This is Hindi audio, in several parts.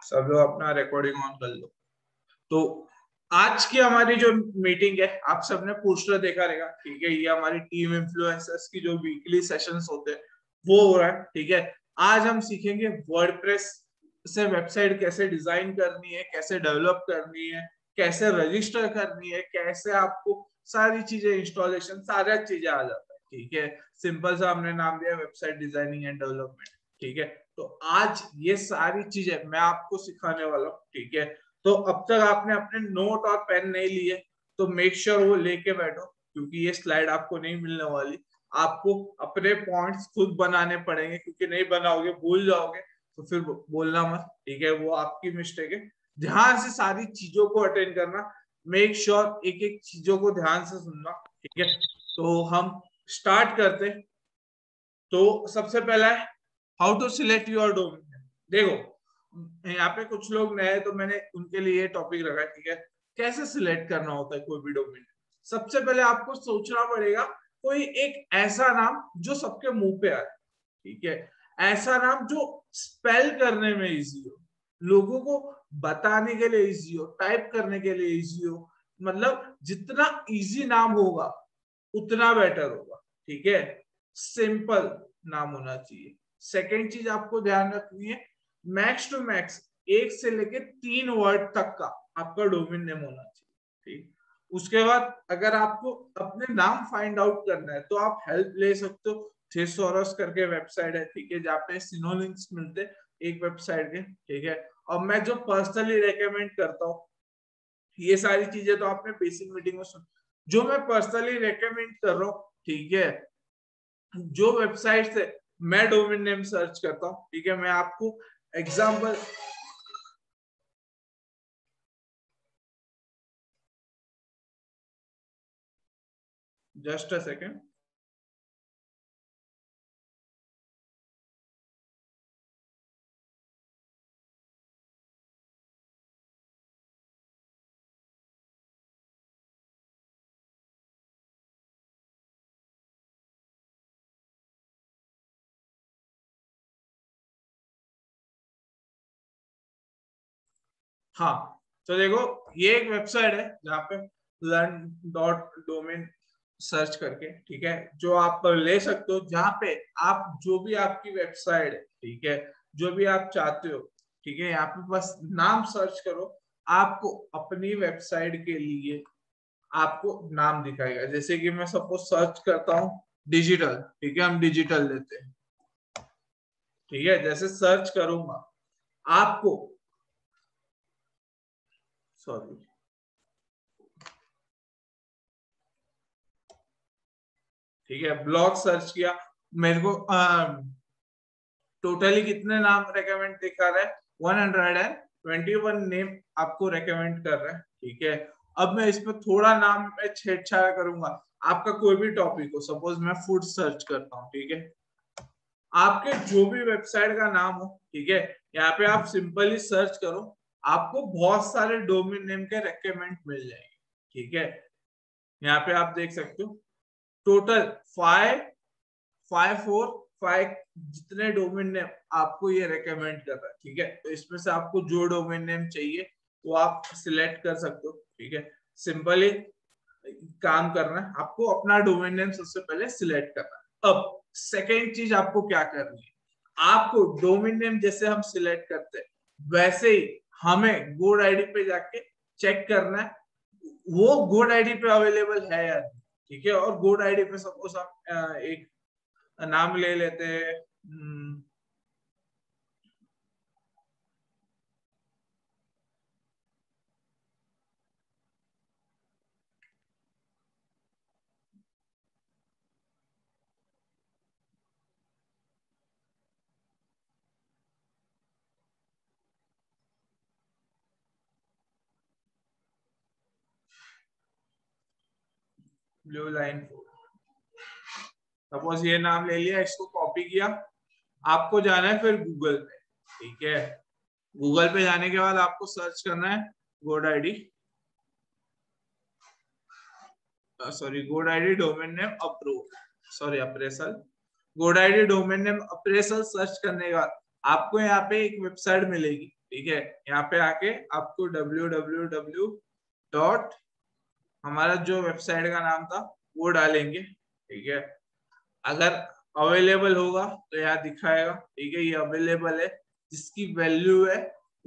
सब लोग अपना रिकॉर्डिंग ऑन कर लो। तो आज की हमारी जो मीटिंग है, आप सबने पोस्टर देखा रहेगा, ठीक है। ये हमारी टीम इन्फ्लुएंसर्स की जो वीकली सेशंस होते हैं वो हो रहा है, ठीक है। आज हम सीखेंगे वर्डप्रेस से वेबसाइट कैसे डिजाइन करनी है, कैसे डेवलप करनी है, कैसे रजिस्टर करनी है, कैसे आपको सारी चीजें इंस्टॉलेशन सारी चीजें आ जाता है, ठीक है। सिंपल सा हमने नाम दिया वेबसाइट डिजाइनिंग एंड डेवलपमेंट, ठीक है। तो आज ये सारी चीजें मैं आपको सिखाने वाला हूँ, ठीक है। तो अब तक आपने अपने नोट और पेन नहीं लिए तो मेक श्योर वो लेके बैठो, क्योंकि ये स्लाइड आपको नहीं मिलने वाली। आपको अपने पॉइंट्स खुद बनाने पड़ेंगे, क्योंकि नहीं बनाओगे भूल जाओगे तो फिर बोलना मत, ठीक है। वो आपकी मिस्टेक है। ध्यान से सारी चीजों को अटेंड करना, मेक श्योर एक एक चीजों को ध्यान से सुनना, ठीक है। तो हम स्टार्ट करते। तो सबसे पहला है how to select your domain. देखो यहाँ पे कुछ लोग नए, तो मैंने उनके लिए टॉपिक रखा है, ठीक है। कैसे सिलेक्ट करना होता है कोई भी डोमेन। सबसे पहले आपको सोचना पड़ेगा कोई एक ऐसा नाम जो सबके मुंह पे आए, ठीक है। ऐसा नाम जो स्पेल करने में इजी हो, लोगों को बताने के लिए इजी हो, टाइप करने के लिए इजी हो। मतलब जितना इजी नाम होगा उतना बेटर होगा, ठीक है। सिंपल नाम होना चाहिए। सेकेंड चीज आपको ध्यान रखनी है, मैक्स टू मैक्स 1 से लेके 3 वर्ड तक का आपका डोमेन नेम होना चाहिए, ठीक। उसके बाद अगर आपको अपने नाम फाइंड आउट करना है तो आप हेल्प ले सकते हो। थेसोरस करके वेबसाइट है, ठीक है, जहाँ पे सिनोनिम्स मिलते हैं एक वेबसाइट के, ठीक है। और मैं जो पर्सनली रेकमेंड करता हूँ, ये सारी चीजें तो आपने बेसिक मीटिंग में सुन, जो मैं पर्सनली रेकमेंड कर रहा हूँ, ठीक है, जो वेबसाइट से मैं डोमेन नेम सर्च करता हूँ, ठीक है। मैं आपको एग्जांपल जस्ट अ सेकेंड। हाँ, तो देखो ये एक वेबसाइट है जहाँ पे learn.domain सर्च करके, ठीक है, जो आप ले सकते हो, जहाँ पे आप जो भी आपकी वेबसाइट है, ठीक है, जो भी आप चाहते हो, ठीक है, यहाँ पे बस नाम सर्च करो। आपको अपनी वेबसाइट के लिए आपको नाम दिखाएगा। जैसे कि मैं सपोज सर्च करता हूँ डिजिटल, ठीक है, हम डिजिटल लेते हैं, ठीक है। जैसे सर्च करूंगा आपको, सॉरी, ठीक है, ब्लॉग सर्च किया, मेरे को टोटली कितने नाम रेकमेंड दिखा रहा है, 121 नेम आपको रेकमेंड कर रहा है, ठीक है। अब मैं इसमें थोड़ा नाम में छेड़छाड़ करूंगा। आपका कोई भी टॉपिक हो, सपोज मैं फूड सर्च करता हूँ, ठीक है, आपके जो भी वेबसाइट का नाम हो, ठीक है, यहाँ पे आप सिंपली सर्च करो, आपको बहुत सारे डोमेन नेम के रेकमेंड मिल जाएंगे, ठीक है। यहाँ पे आप देख सकते हो टोटल 5 जितने डोमेन नेम आपको ये रेकमेंड कर रहा है, ठीक है। तो इसमें से आपको जो डोमेन नेम चाहिए वो आप सिलेक्ट कर सकते हो, ठीक है। सिंपली काम करना है, आपको अपना डोमेन नेम सबसे पहले सिलेक्ट करना है। अब सेकेंड चीज आपको क्या करनी है, आपको डोमेन नेम जैसे हम सिलेक्ट करते हैं वैसे ही हमें गोड आईडी पे जाके चेक करना है वो गोड आईडी पे अवेलेबल है या नहीं, ठीक है। और गोड आईडी पे सपोज हम एक नाम ले लेते हैं, ब्लू लाइन। सपोज ये नाम ले लिया, इसको कॉपी किया, आपको जाना है फिर गूगल पे, ठीक है। गूगल पे जाने के बाद आपको सर्च करना है GoDaddy, sorry GoDaddy domain name approve, sorry appraisal, GoDaddy domain name appraisal search करने के बाद आपको यहाँ पे एक वेबसाइट मिलेगी, ठीक है, यहाँ पे आके आपको www डॉट हमारा जो वेबसाइट का नाम था वो डालेंगे। ठीक है, अगर अवेलेबल होगा तो यहाँ दिखाएगा। ठीक है, ये अवेलेबल है, जिसकी वैल्यू है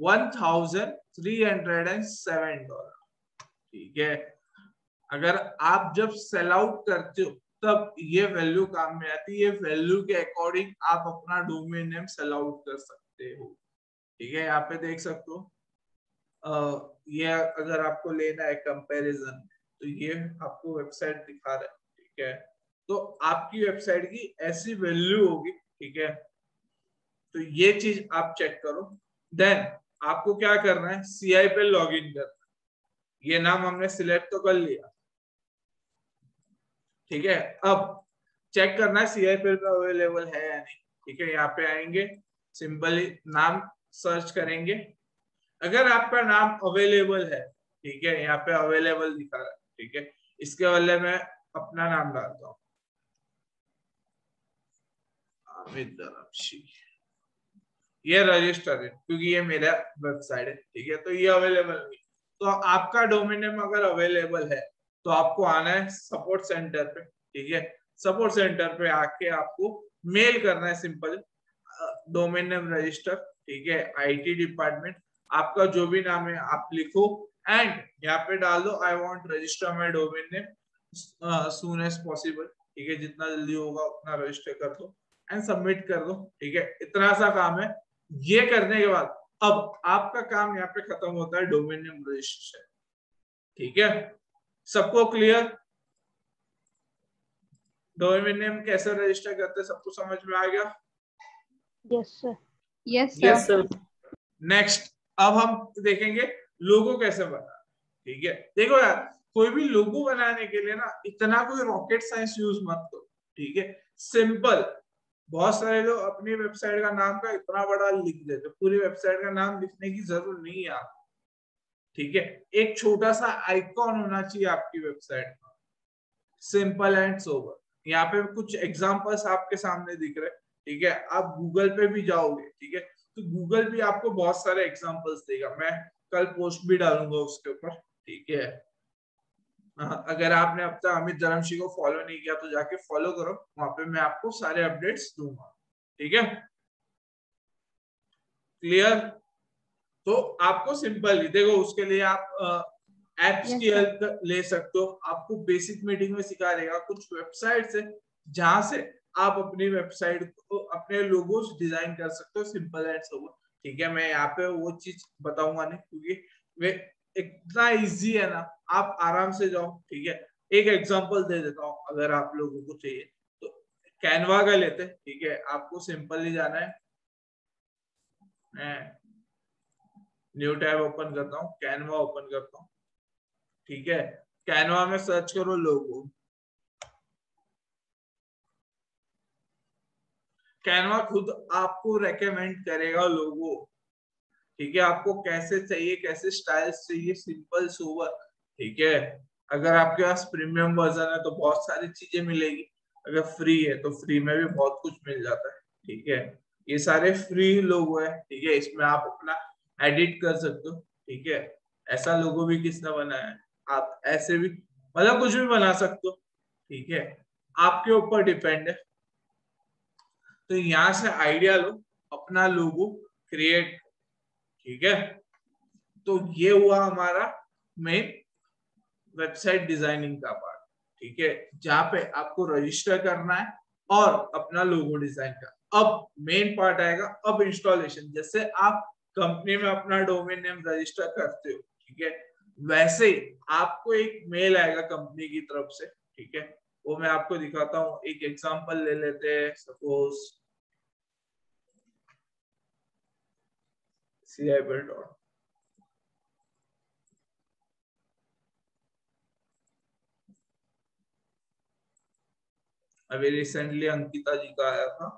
$1,307। ठीक है, अगर आप जब सेल आउट करते हो तब ये वैल्यू काम में आती है। ये वैल्यू के अकॉर्डिंग आप अपना डोमेन नेम सेल आउट कर सकते हो। ठीक है, यहाँ पे देख सकते हो ये अगर आपको लेना है कंपैरिजन तो ये आपको वेबसाइट दिखा रहा है। ठीक है, तो आपकी वेबसाइट की ऐसी वैल्यू होगी। ठीक है, तो ये चीज आप चेक करो। देन आपको क्या करना है, CI पे लॉग इन करना है। ये नाम हमने सिलेक्ट तो कर लिया। ठीक है, अब चेक करना है CI पे अवेलेबल है या नहीं। ठीक है, यहाँ पे आएंगे, सिंपली नाम सर्च करेंगे। अगर आपका नाम अवेलेबल है, ठीक है, यहाँ पे अवेलेबल दिखा रहा है। ठीक है, इसके बदले में अपना नाम डालता हूँ, अमित धरमशी। ये रजिस्टर है क्योंकि ये मेरा वेबसाइट है। ठीक है, तो ये अवेलेबल नहीं। तो आपका डोमेन नेम अगर अवेलेबल है तो आपको आना है सपोर्ट सेंटर पे। ठीक है, सपोर्ट सेंटर पे आके आपको मेल करना है, सिंपल डोमेन नेम रजिस्टर। ठीक है, IT डिपार्टमेंट, आपका जो भी नाम है आप लिखो एंड यहाँ पे डाल दो I want register my domain name soon as possible. ठीक है, जितना जल्दी होगा उतना रजिस्टर कर दो एंड सबमिट कर दो। ठीक है, इतना सा काम है। ये करने के बाद अब आपका काम यहाँ पे खत्म होता है, डोमेन नेम रजिस्ट्रेशन। ठीक है, सबको क्लियर? डोमेन नेम कैसे रजिस्टर करते हैं सबको समझ में आ गया? Yes sir. Yes sir. Next अब हम देखेंगे लोगो कैसे बनाना। ठीक है, देखो यार, कोई भी लोगो बनाने के लिए ना इतना कोई रॉकेट साइंस यूज मत करो। ठीक है, सिंपल। बहुत सारे लोग अपनी वेबसाइट का नाम का इतना बड़ा लिख देते, पूरी वेबसाइट का नाम लिखने की जरूरत नहीं है आपको। ठीक है, एक छोटा सा आइकॉन होना चाहिए आपकी वेबसाइट का, सिंपल एंड सोबर। यहाँ पे कुछ एग्जांपल्स आपके सामने दिख रहे हैं। ठीक है, आप गूगल पे भी जाओगे, ठीक है, तो गूगल भी आपको बहुत सारे एग्जांपल्स देगा। मैं कल पोस्ट भी डालूंगा उसके ऊपर। ठीक है, अगर आपने अब तक अमित धरमशी को फॉलो नहीं किया तो जाके फॉलो करो, वहां पे मैं आपको सारे अपडेट्स दूंगा। ठीक है, क्लियर? तो आपको सिंपल ही देखो, उसके लिए आप एप्स की हेल्प ले सकते हो। आपको बेसिक मीटिंग में सिखा देगा कुछ वेबसाइट से, जहां से आप अपनी वेबसाइट को अपने लोगोस डिजाइन कर सकते हो, सिंपल एंड सोबर। ठीक है, मैं यहाँ पे वो चीज बताऊंगा नहीं क्योंकि वे इतना इजी है ना, आप आराम से जाओ। ठीक है, एक एग्जांपल दे देता हूँ अगर आप लोगों को चाहिए तो। कैनवा का लेते हैं। ठीक है, आपको सिंपल ही जाना है, मैं न्यू टैब ओपन करता हूँ, कैनवा ओपन करता हूँ। ठीक है, कैनवा में सर्च करो लोगो। कैनवा खुद आपको रेकमेंड करेगा लोगो। ठीक है, आपको कैसे चाहिए, कैसे स्टाइल्स चाहिए, सिंपल सोबर। ठीक है, अगर आपके पास प्रीमियम वर्जन है तो बहुत सारी चीजें मिलेगी, अगर फ्री है तो फ्री में भी बहुत कुछ मिल जाता है। ठीक है, ये सारे फ्री लोगो है। ठीक है, इसमें आप अपना एडिट कर सकते हो। ठीक है, ऐसा लोगो भी किसने बनाया है, आप ऐसे भी मतलब कुछ भी बना सकते हो। ठीक है, आपके ऊपर डिपेंड है। तो यहाँ से आइडिया लो, अपना लोगो क्रिएट। ठीक है, तो ये हुआ हमारा मेन वेबसाइट डिजाइनिंग का पार्ट। ठीक है, जहां पे आपको रजिस्टर करना है और अपना लोगो डिजाइन का। अब मेन पार्ट आएगा, अब इंस्टॉलेशन। जैसे आप कंपनी में अपना डोमेन नेम रजिस्टर करते हो, ठीक है, वैसे आपको एक मेल आएगा कंपनी की तरफ से। ठीक है, वो मैं आपको दिखाता हूँ, एक एग्जांपल ले लेते हैं। सपोज CIBIL अभी रिसेंटली अंकिता जी का आया था।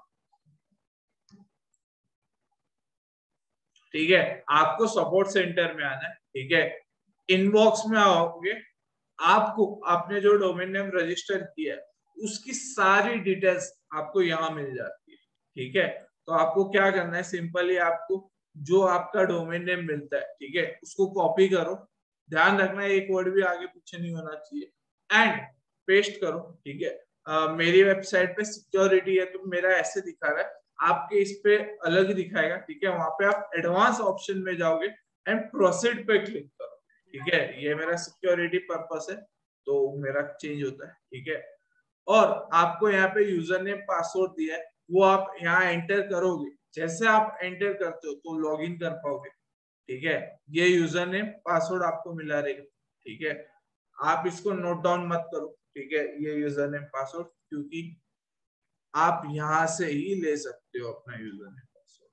ठीक है, आपको सपोर्ट सेंटर में आना है। ठीक है, इनबॉक्स में आओगे, आपको आपने जो डोमेन नेम रजिस्टर किया है उसकी सारी डिटेल्स आपको यहाँ मिल जाती है। ठीक है, तो आपको क्या करना है, सिंपली आपको जो आपका डोमेन नेम मिलता है, ठीक है, उसको कॉपी करो, ध्यान रखना एक वर्ड भी आगे पीछे नहीं होना चाहिए, एंड पेस्ट करो, ठीक है। मेरी वेबसाइट पे सिक्योरिटी है तो मेरा ऐसे दिखा रहा है, आपके इस पे अलग दिखाएगा, ठीक है। वहां पे आप एडवांस ऑप्शन में जाओगे एंड प्रोसीड पे क्लिक करो, ठीक है। ये मेरा सिक्योरिटी पर्पस है तो मेरा चेंज होता है, ठीक है। और आपको यहाँ पे यूजर नेम पासवर्ड दिया है, वो आप यहाँ एंटर करोगे, जैसे आप एंटर करते हो तो लॉग इन कर पाओगे, ठीक है। ये यूजर नेम पासवर्ड आपको मिला रहेगा, ठीक है। आप इसको नोट डाउन मत करो, ठीक है, ये यूजर नेम पासवर्ड, क्योंकि आप यहां से ही ले सकते हो अपना यूजर नेम पासवर्ड।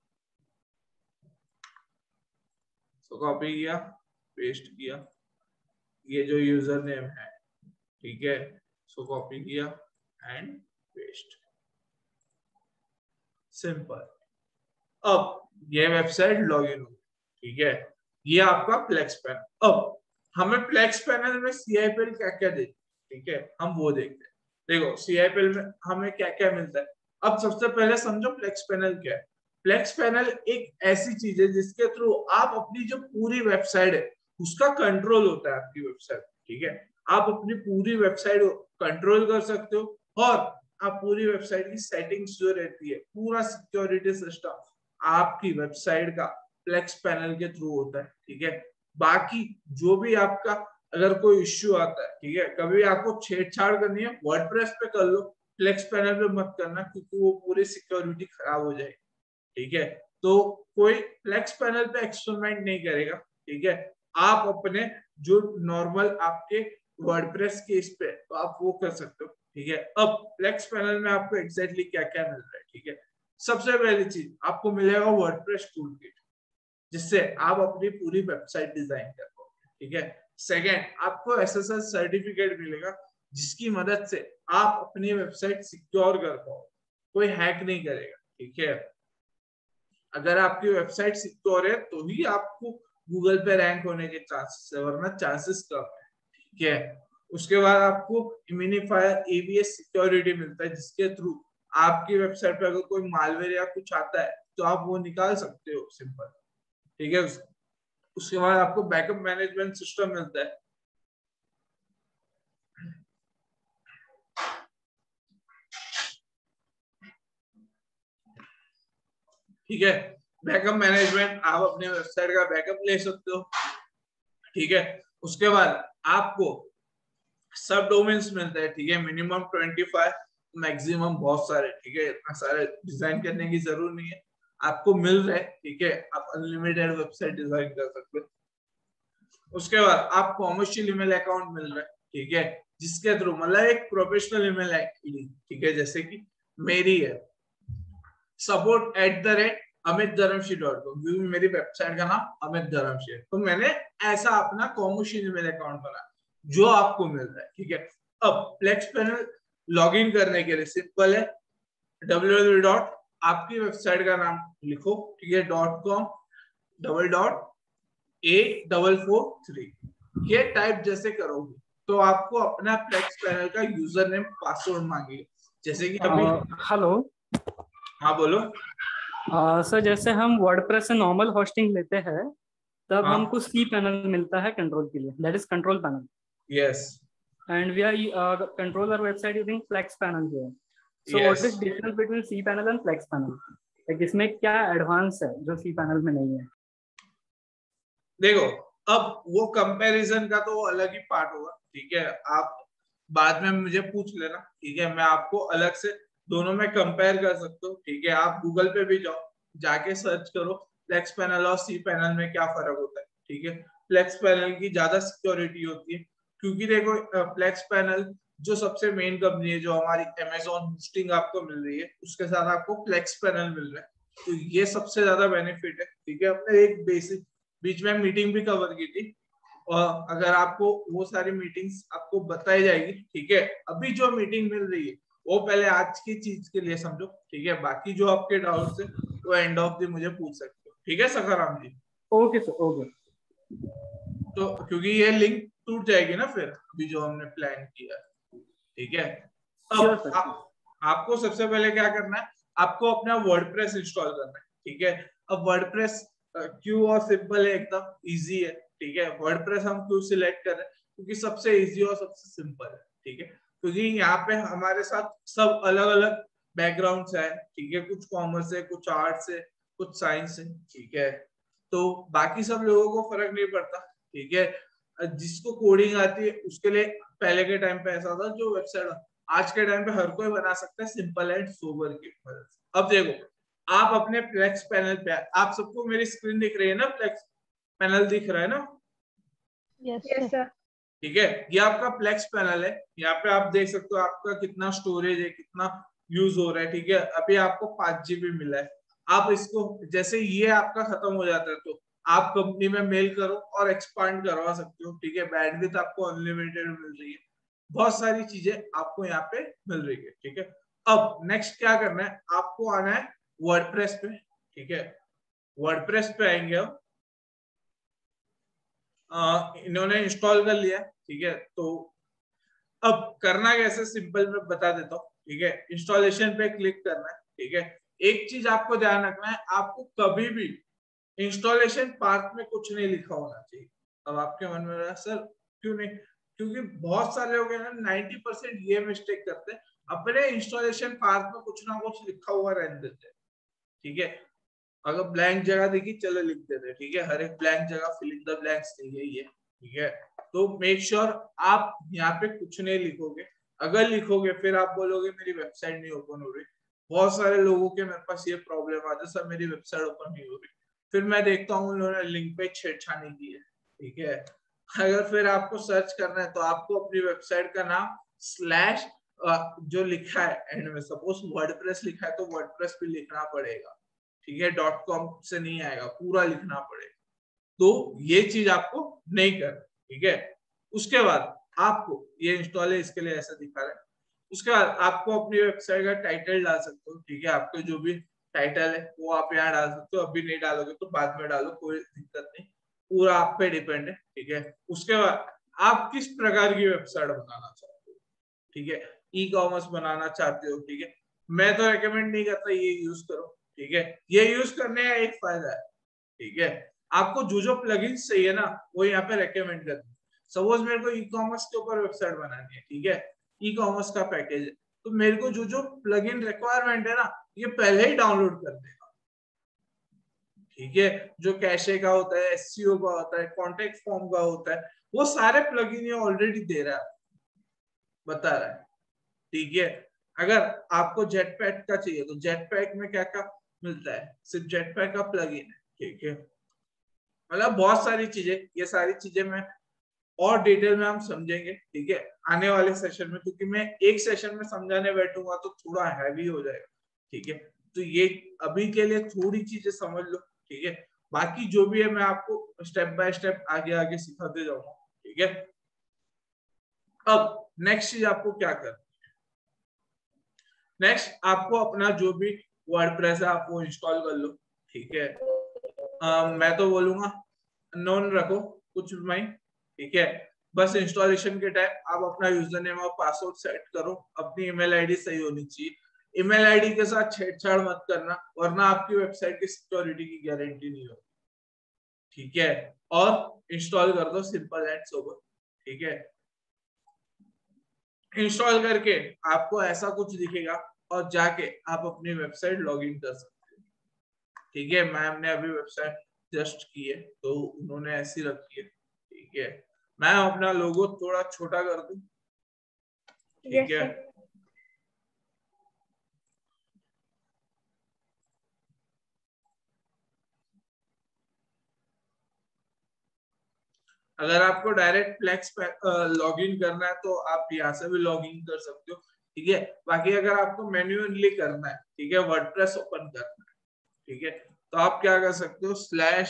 तो कॉपी किया, पेस्ट किया, ये जो यूजर नेम है, ठीक है, सो कॉपी किया एंड पेस्ट, सिंपल। अब ये वेबसाइट लॉगिन हो, ठीक है। ये आपका फ्लेक्स पैनल। अब हमें फ्लेक्स पैनल में CIPL क्या क्या देते, ठीक है, हम वो देखते हैं। देखो CIPL में हमें क्या क्या मिलता है। अब सबसे पहले समझो फ्लेक्स पैनल क्या है। फ्लेक्स पैनल एक ऐसी चीज है जिसके थ्रू आप अपनी जो पूरी वेबसाइट है उसका कंट्रोल होता है, आपकी वेबसाइट, ठीक है। आप अपनी पूरी वेबसाइट कंट्रोल कर सकते हो, और आप पूरी वेबसाइट की सेटिंग्स जो रहती है, पूरा सिक्योरिटी सिस्टम आपकी वेबसाइट का फ्लेक्स पैनल के थ्रू होता है, ठीक है। बाकी जो भी आपका अगर कोई इश्यू आता है, ठीक है, कभी आपको छेड़छाड़ करनी है वर्डप्रेस पे कर लो, फ्लेक्स पैनल पे मत करना, क्योंकि वो पूरी सिक्योरिटी खराब हो जाएगी, ठीक है। तो कोई फ्लेक्स पैनल पे एक्सपेरिमेंट नहीं करेगा, ठीक है। आप अपने जो नॉर्मल आपके वर्डप्रेस के इस पे तो आप वो कर सकते हो, ठीक है। अब फ्लेक्स पैनल में आपको एग्जैक्टली क्या क्या मिल रहा है, ठीक है। सबसे पहली चीज आपको मिलेगा वर्डप्रेस टूल किट, जिससे आप अपनी पूरी वेबसाइट डिजाइन कर पाओगे, ठीक है। सेकेंड, आपको SSL सर्टिफिकेट मिलेगा, जिसकी मदद से आप अपनी वेबसाइट सिक्योर कर पाओ, कोई हैक नहीं करेगा, ठीक है। अगर आपकी वेबसाइट सिक्योर है तो ही आपको गूगल पे रैंक होने के चांसेस है, वरना चांसेस कम है, ठीक है। उसके बाद आपको इम्यूनिफायर AVS सिक्योरिटी मिलता है, जिसके थ्रू आपकी वेबसाइट पे अगर कोई मालवेयर या कुछ आता है तो आप वो निकाल सकते हो, सिंपल, ठीक है। उसके बाद आपको बैकअप मैनेजमेंट सिस्टम मिलता है, ठीक है। बैकअप मैनेजमेंट, आप अपने वेबसाइट का बैकअप ले सकते हो, ठीक है। उसके बाद आपको सब डोमेन्स मिलते हैं, ठीक है, मिनिमम 25, मैक्सिमम बहुत सारे, ठीक है। इतना सारे डिजाइन करने की जरूरत नहीं है, आपको मिल रहा है, ठीक है। आप अनलिमिटेड वेबसाइट डिजाइन कर सकते हो। उसके बाद आप कॉमर्शियल ईमेल अकाउंट मिल रहा है, ठीक है, जिसके थ्रू मतलब एक प्रोफेशनल ईमेल आईडी, ठीक है, जैसे कि मेरी है support@amitdharamshi.com, क्योंकि मेरी वेबसाइट का नाम अमित धर्मशी है, तो मैंने ऐसा अपना कॉमर्शियल ईमेल अकाउंट बना जो आपको मिल रहा है, ठीक है। अब फ्लेक्स पैनल लॉग इन करने के लिए सिंपल है, www. आपकी वेबसाइट का नाम लिखो, ठीक है, .com/.a443, ये टाइप जैसे करोगे तो आपको अपना फ्लेक्स पैनल का यूजर नेम पासवर्ड मांगेगा, जैसे कि अभी। हेलो। हाँ बोलो। सर जैसे हम वर्डप्रेस से नॉर्मल होस्टिंग लेते हैं तब हाँ, हमको सी पैनल मिलता है कंट्रोल के लिए, that is control panel, yes and we are control our website using flex panel here. So what yes is difference between C panel and flex panel, like इसमें क्या एडवांस है जो सी पैनल में नहीं है? देखो, अब वो कंपैरिजन का तो अलग ही पार्ट होगा, ठीक है। आप बाद में मुझे पूछ लेना, ठीक है, मैं आपको अलग से दोनों में कंपेयर कर सकता हूँ, ठीक है। आप गूगल पे भी जाओ, जाके सर्च करो फ्लेक्स पैनल और सी पैनल में क्या फर्क होता है, ठीक है। फ्लेक्स पैनल की ज्यादा सिक्योरिटी होती है, क्योंकि देखो फ्लेक्स पैनल जो सबसे मेन कंपनी है, जो हमारी Amazon होस्टिंग आपको मिल रही है, उसके साथ आपको फ्लेक्स पैनल मिल रहा है, तो ये सबसे ज्यादा बेनिफिट है, ठीक है। अपने एक बेसिक बीच में मीटिंग भी कवर की थी, और अगर आपको वो सारी मीटिंग्स आपको बताई जाएगी, ठीक है। अभी जो मीटिंग मिल रही है वो पहले आज की चीज के लिए समझो, ठीक है। बाकी जो आपके डाउट्स है वो एंड ऑफ द मुझे पूछ सकते हो, ठीक है Sakharam ji. Okay sir, okay. तो क्योंकि ये लिंक टूट जाएगी ना फिर अभी जो हमने प्लान किया, ठीक है। श्योर अब सर। आपको सबसे पहले क्या करना है, आपको अपना वर्डप्रेस इंस्टॉल करना है, ठीक है। अब वर्डप्रेस क्यों और सिंपल है, एकदम इजी है, ठीक है। वर्डप्रेस हम क्यों सिलेक्ट कर रहे हैं, क्योंकि सबसे इजी और सबसे सिंपल है, ठीक है। क्योंकि यहाँ पे हमारे साथ सब अलग अलग बैकग्राउंड से है, ठीक है। कुछ कॉमर्स है, कुछ आर्ट्स है, कुछ साइंस है, ठीक है। तो बाकी सब लोगों को फर्क नहीं पड़ता, ठीक है। जिसको कोडिंग आती है उसके लिए पहले के टाइम पे ऐसा था, जो वेबसाइट आज के टाइम पे हर कोई बना सकता है सिंपल एंड सोबर की मदद से। अब देखो, आप अपने प्लेक्स पैनल पे, आप सबको मेरी स्क्रीन दिख रही है ना, प्लेक्स पैनल दिख रहा है ना? Yes yes sir. ठीक है, ये आपका प्लेक्स पैनल है। यहाँ पे आप देख सकते हो आपका कितना स्टोरेज है, कितना यूज हो रहा है, ठीक है। अभी आपको 5 GB मिला है। आप इसको जैसे ये आपका खत्म हो जाता है तो आप कंपनी में मेल करो और एक्सपांड करवा सकते हो, ठीक है। बैंडविड्थ आपको अनलिमिटेड मिल रही है, बहुत सारी चीजें आपको यहाँ पे मिल रही है, ठीक है। अब नेक्स्ट क्या करना है, आपको आना है वर्डप्रेस पे, ठीक है। वर्डप्रेस पे आएंगे हम, इन्होंने इंस्टॉल कर लिया, ठीक है। तो अब करना कैसे, सिंपल मैं बता देता हूँ, ठीक है। इंस्टॉलेशन पे क्लिक करना है, ठीक है। एक चीज आपको ध्यान रखना है, आपको कभी भी इंस्टॉलेशन पाथ में कुछ नहीं लिखा होना चाहिए। अब आपके मन में रहा सर क्यों नहीं, क्योंकि बहुत सारे लोग हैं ना 90% ये मिस्टेक करते हैं, अपने इंस्टॉलेशन पाथ में कुछ ना कुछ लिखा हुआ रहने देते हैं, ठीक है। अगर ब्लैंक जगह देखी, चलो लिख देते, ठीक है। हर एक ब्लैंक जगह फिल इन द ब्लैंक्स चाहिए ये, ठीक है। तो मेक श्योर आप यहाँ पे कुछ नहीं लिखोगे। अगर लिखोगे फिर आप बोलोगे मेरी वेबसाइट नहीं ओपन हो रही। बहुत सारे लोगों के मेरे पास ये प्रॉब्लम आती है, सर मेरी वेबसाइट ओपन नहीं हो रही। फिर मैं देखता हूँ उन्होंने लिंक पे छेड़छाड़ी की है, ठीक है। अगर फिर आपको सर्च करना है तो आपको अपनी वेबसाइट का नाम स्लैश जो लिखा है एंड में, सपोज वर्डप्रेस लिखा है तो वर्डप्रेस भी लिखना पड़ेगा, ठीक है। .com से नहीं आएगा, पूरा लिखना पड़ेगा। तो ये चीज आपको नहीं कर, ठीक है। उसके बाद आपको ये इंस्टॉल है, इसके लिए ऐसा दिखा रहा है। उसके बाद आपको अपनी वेबसाइट का टाइटल डाल सकते हो, ठीक है। आपको जो भी टाइटल है वो आप यहाँ डाल सकते हो, अभी नहीं डालोगे तो बाद में डालो, कोई दिक्कत नहीं, पूरा आप पे डिपेंड है, ठीक है। उसके बाद आप किस प्रकार की वेबसाइट बनाना चाहते हो, ठीक है। ई कॉमर्स बनाना चाहते हो, ठीक है। मैं तो रेकमेंड नहीं करता ये यूज करो, ठीक है। ये यूज करने का एक फायदा है, ठीक है। आपको जो जो प्लगइन्स चाहिए ना वो यहाँ पे रेकमेंड करते हैं। सपोज मेरे को ई कॉमर्स के ऊपर वेबसाइट बनानी है, ठीक है। ई कॉमर्स का पैकेज है, तो मेरे को जो जो प्लगइन रिक्वायरमेंट है ना ये पहले ही डाउनलोड कर देगा, ठीक है। जो कैशे का होता है, एसईओ का होता है, कॉन्टेक्ट फॉर्म का होता है, वो सारे प्लगइन ये ऑलरेडी दे रहा है, बता रहा है, ठीक है। अगर आपको जेटपैक का चाहिए तो जेटपैक में क्या क्या मिलता है, सिर्फ जेटपैक का प्लगइन है, ठीक है। मतलब बहुत सारी चीजें, ये सारी चीजें मैं और डिटेल में हम समझेंगे, ठीक है, आने वाले सेशन में। क्योंकि मैं एक सेशन में समझाने बैठूंगा तो थोड़ा हैवी हो जाएगा, ठीक है। तो ये अभी के लिए थोड़ी चीजें समझ लो, ठीक है। बाकी जो भी है मैं आपको स्टेप बाय स्टेप आगे आगे सिखाते जाऊंगा, ठीक है। अब नेक्स्ट चीज आपको क्या करना है, नेक्स्ट आपको अपना जो भी वर्डप्रेस है आप वो इंस्टॉल कर लो, ठीक है। मैं तो बोलूंगा नोन रखो कुछ भी नहीं, ठीक है। बस इंस्टॉलेशन के टाइम आप अपना यूजर नेम और पासवर्ड सेट करो, अपनी ईमेल आईडी सही होनी चाहिए। ईमेल आईडी के साथ छेड़छाड़ मत करना, वरना आपकी वेबसाइट की सिक्योरिटी की गारंटी नहीं होगी, ठीक है। और इंस्टॉल कर दो सिंपल एंड सोबर, ठीक है। इंस्टॉल करके आपको ऐसा कुछ दिखेगा और जाके आप अपनी वेबसाइट लॉगिन कर सकते हो, ठीक है। मैम ने अभी वेबसाइट जस्ट की है तो उन्होंने ऐसी रखी है, ठीक है। मैं अपना लोगो थोड़ा छोटा कर दूं, ठीक है। अगर आपको डायरेक्ट फ्लेक्स लॉगिन करना है तो आप यहाँ से भी लॉगिन कर सकते हो, ठीक है। बाकी अगर आपको मैन्युअली करना है, ठीक है, वर्डप्रेस ओपन करना है, ठीक है, तो आप क्या कर सकते हो,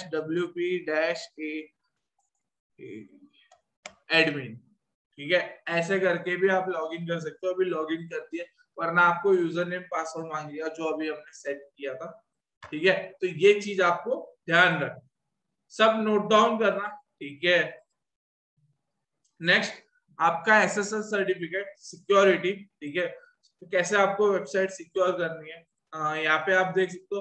/wp-admin, ठीक है। ऐसे करके भी आप लॉगिन कर सकते हो। अभी लॉगिन कर दिया, वरना आपको यूजर नेम पासवर्ड मांगेगा जो अभी हमने सेट किया था, ठीक है। तो ये चीज आपको ध्यान रखना, सब नोट डाउन करना, ठीक है। नेक्स्ट आपका एसएसएल सर्टिफिकेट सिक्योरिटी, ठीक है। तो कैसे आपको वेबसाइट सिक्योर करनी है, यहाँ पे आप देख सकते हो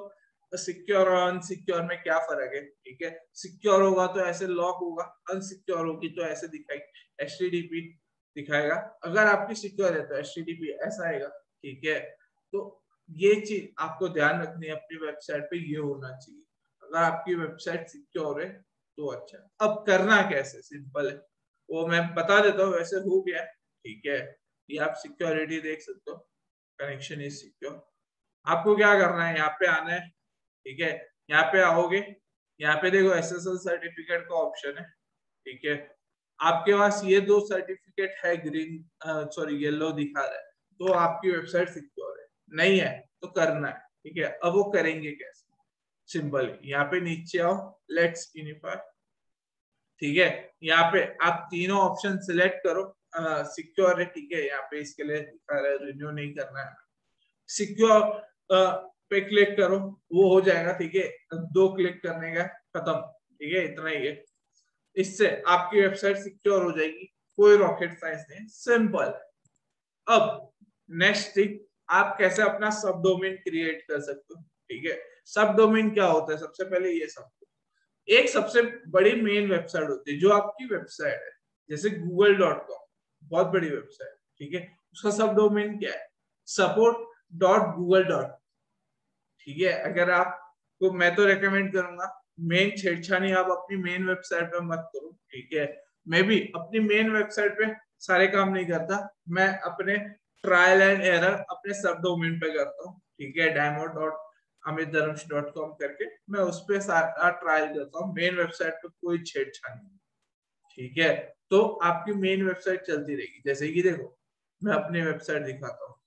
सिक्योर और अनसिक्योर में क्या फर्क है, ठीक है। सिक्योर होगा तो ऐसे लॉक होगा, अनसिक्योर होगी तो ऐसे दिखाएगी, HTTP दिखाएगा। अगर आपकी सिक्योर है तो HTTP ऐसा आएगा, ठीक है। तो ये चीज आपको ध्यान रखनी है अपनी वेबसाइट पे, ये होना चाहिए। अगर आपकी वेबसाइट सिक्योर है तो अच्छा। अब करना कैसे, सिंपल है, वो मैं बता देता हूँ। वैसे हो गया, ठीक है। ये आप सिक्योरिटी देख सकते हो, कनेक्शन इज सिक्योर। आपको क्या करना है, यहाँ पे आना है, ठीक है। यहाँ पे आओगे, यहाँ पे देखो SSL सर्टिफिकेट का ऑप्शन है, ठीक है। आपके पास ये 2 सर्टिफिकेट है, ग्रीन सॉरी येलो दिखा रहा है, तो आपकी वेबसाइट सिक्योर है। नहीं है तो करना है, ठीक है। अब वो करेंगे कैसे, सिंपल है। यहाँ पे नीचे आओ, लेट्स यूनिफाई, ठीक है। यहाँ पे आप तीनों ऑप्शन सिलेक्ट करो। सिक्योर है, ठीक है। यहाँ पे इसके लिए दिखा रहा है रिन्यू नहीं करना है, सिक्योर पे क्लिक करो, वो हो जाएगा, ठीक है। 2 क्लिक करने का, खत्म, ठीक है। इतना ही है, इससे आपकी वेबसाइट सिक्योर हो जाएगी। कोई रॉकेट साइंस नहीं, सिंपल। अब नेक्स्ट थिंग, आप कैसे अपना सब डोमेन क्रिएट कर सकते हो, ठीक है। सब डोमेन क्या होता है, सबसे पहले ये सब एक सबसे बड़ी मेन वेबसाइट होती है जो आपकी वेबसाइट है, जैसे google.com, बहुत बड़ी वेबसाइट, ठीक है। उसका सब डोमेन क्या है, support.google. ठीक है। अगर आपको, मैं तो रेकमेंड करूंगा, मेन छेड़छाड़ी आप अपनी मेन वेबसाइट पे मत करो, ठीक है। मैं भी अपनी मेन वेबसाइट पे सारे काम नहीं करता, मैं अपने ट्रायल एंड एरर अपने सब डोमेन पे करता हूँ, ठीक है। demo.amitdharamsh.com करके मैं उस पे सारा ट्रायल करता हूँ। मेन वेबसाइट पे कोई छेड़छाड़ नहीं, ठीक है। तो आपकी मेन वेबसाइट चलती रहेगी। जैसे कि देखो, मैं अपनी वेबसाइट दिखाता हूँ,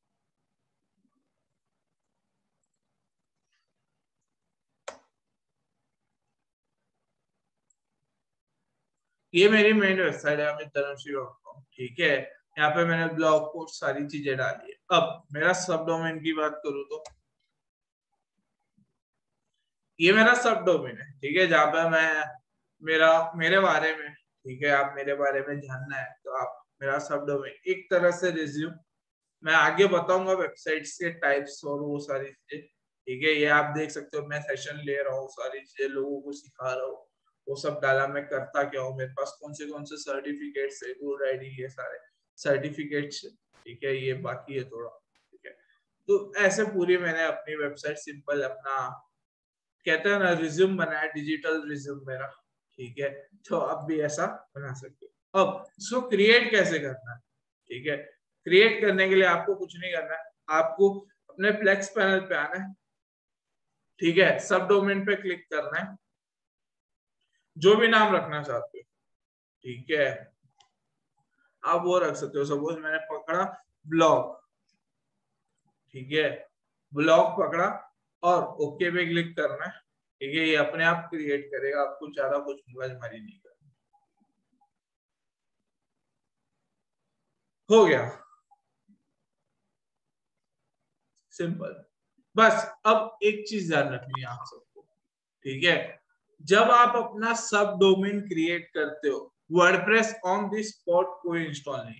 ये मेरी मेन वेबसाइट है amitdharamsh.com, ठीक है। यहाँ पे मैंने ब्लॉग पोस्ट सारी चीजें डाली है। अब मेरा सब डोमेन की बात करूँ तो ये मेरा सब डोमेन है, ठीक है। जहाँ पे मैं मेरे बारे में, ठीक है, आप मेरे बारे में जानना है तो आप मेरा सब डोमेन एक तरह से रिज्यूम, मैं आगे बताऊंगा वेबसाइट्स के टाइप्स और वो सारी चीजें, ठीक है। ये आप देख सकते हो, मैं सेशन ले रहा हूँ, सारी चीजें लोगों को सिखा रहा हूँ, वो सब डाला। मैं करता क्या हूँ, मेरे पास कौन से सर्टिफिकेट्स है, गुड आईडी, ये सारे सर्टिफिकेट्स, ठीक है। ये बाकी है थोड़ा, ठीक है। तो ऐसे पूरी मैंने अपनी वेबसाइट सिंपल अपना, कहते हैं ना, रिज्यूम बनाया, डिजिटल रिज्यूम मेरा, ठीक है। तो अब भी ऐसा बना सकते हो। अब इसको क्रिएट कैसे करना है, ठीक है। क्रिएट करने के लिए आपको कुछ नहीं करना है, आपको अपने प्लेक्स पैनल पे आना है, ठीक है। सब डोमेन पे क्लिक करना है, जो भी नाम रखना चाहते हो, ठीक है, आप वो रख सकते हो। सपोज मैंने पकड़ा ब्लॉग, ठीक है, ब्लॉग पकड़ा और ओके पे क्लिक करना है, ठीक है। ये अपने आप क्रिएट करेगा, आपको ज्यादा कुछ मगजमारी नहीं करनी। हो गया, सिंपल। बस अब एक चीज ध्यान रखनी है आप सबको, ठीक है। जब आप अपना सब डोमेन क्रिएट करते हो, वर्डप्रेस ऑन द स्पॉट कोई इंस्टॉल नहीं,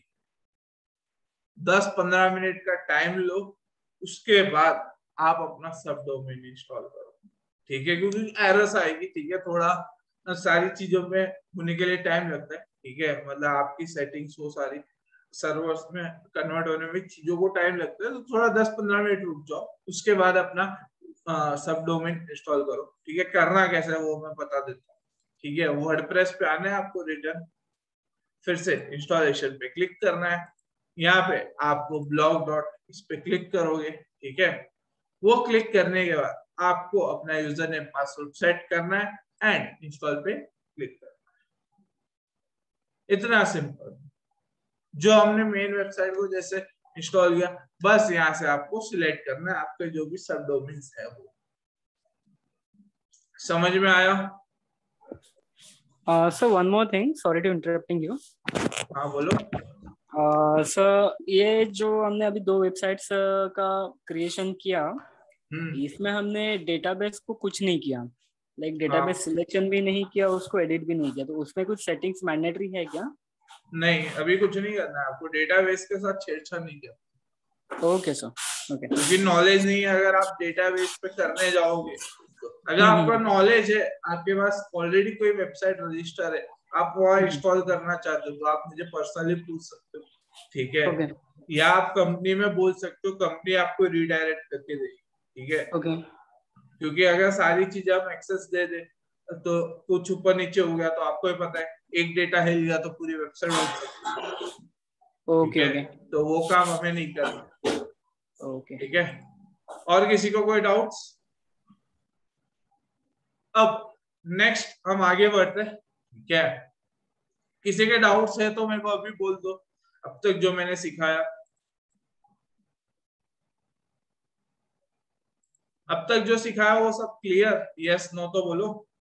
10-15 मिनट का टाइम लो, उसके बाद आप अपना सब डोमेन इंस्टॉल करो, ठीक है। क्योंकि एरर्स आएगी, ठीक है, थोड़ा सारी चीजों में होने के लिए टाइम लगता है, ठीक है। मतलब आपकी सेटिंग्स वो सारी सर्वर्स में कन्वर्ट होने में चीजों को टाइम लगता है, तो थोड़ा 10-15 मिनट रुक जाओ, उसके बाद अपना सब डोमेन इंस्टॉल करो, ठीक है। करना कैसे है वो मैं बता देता हूँ, ठीक है। वर्डप्रेस पे आना है आपको, रिटर्न, फिर से इंस्टॉलेशन पे क्लिक करना है। यहाँ पे आपको ब्लॉग डॉट इस पे क्लिक करोगे, ठीक है। वो क्लिक करने के बाद आपको अपना यूजर नेम पासवर्ड सेट करना है एंड इंस्टॉल पे क्लिक करना है। इतना सिंपल। जो हमने मेन वेबसाइट को जैसे इंस्टॉल किया, बस यहाँ से आपको सिलेक्ट करना है आपके जो भी सब डोमेन्स है वो। समझ में आया? Sir one more thing, sorry to interrupting you. हाँ बोलो। सर ये जो हमने अभी 2 वेबसाइट्स का क्रिएशन किया, इसमें हमने डेटाबेस को कुछ नहीं किया, लाइक डेटाबेस सिलेक्शन भी नहीं किया, उसको एडिट भी नहीं किया, तो उसमें कुछ सेटिंग्स मैंडेटरी है क्या? नहीं, अभी कुछ नहीं करना है आपको, डेटाबेस के साथ छेड़छाड़ नहीं करना। Okay sir, okay. क्योंकि नॉलेज नहीं है, अगर आप डेटाबेस पे करने जाओगे अगर आपका नॉलेज है, आपके पास ऑलरेडी कोई वेबसाइट रजिस्टर है, आप वहाँ इंस्टॉल करना चाहते हो तो आप मुझे पर्सनली पूछ सकते हो, ठीक है। या आप कंपनी में बोल सकते हो, कंपनी आपको रिडायरेक्ट करके देगी, ठीक है। क्योंकि अगर सारी चीजें हम एक्सेस दे दे तो कुछ ऊपर नीचे हो गया तो आपको ही पता है, एक डेटा हिल गया तो पूरी वेबसाइट उड़ सकती है, ठीक है। तो वो काम हमें नहीं करना, ठीक है। और किसी को कोई डाउट्स? अब नेक्स्ट हम आगे बढ़ते हैं, ठीक है। किसी के डाउट्स है तो मेरे को अभी बोल दो, अब तक जो मैंने सिखाया, अब तक जो सिखाया वो सब क्लियर? यस नो तो बोलो।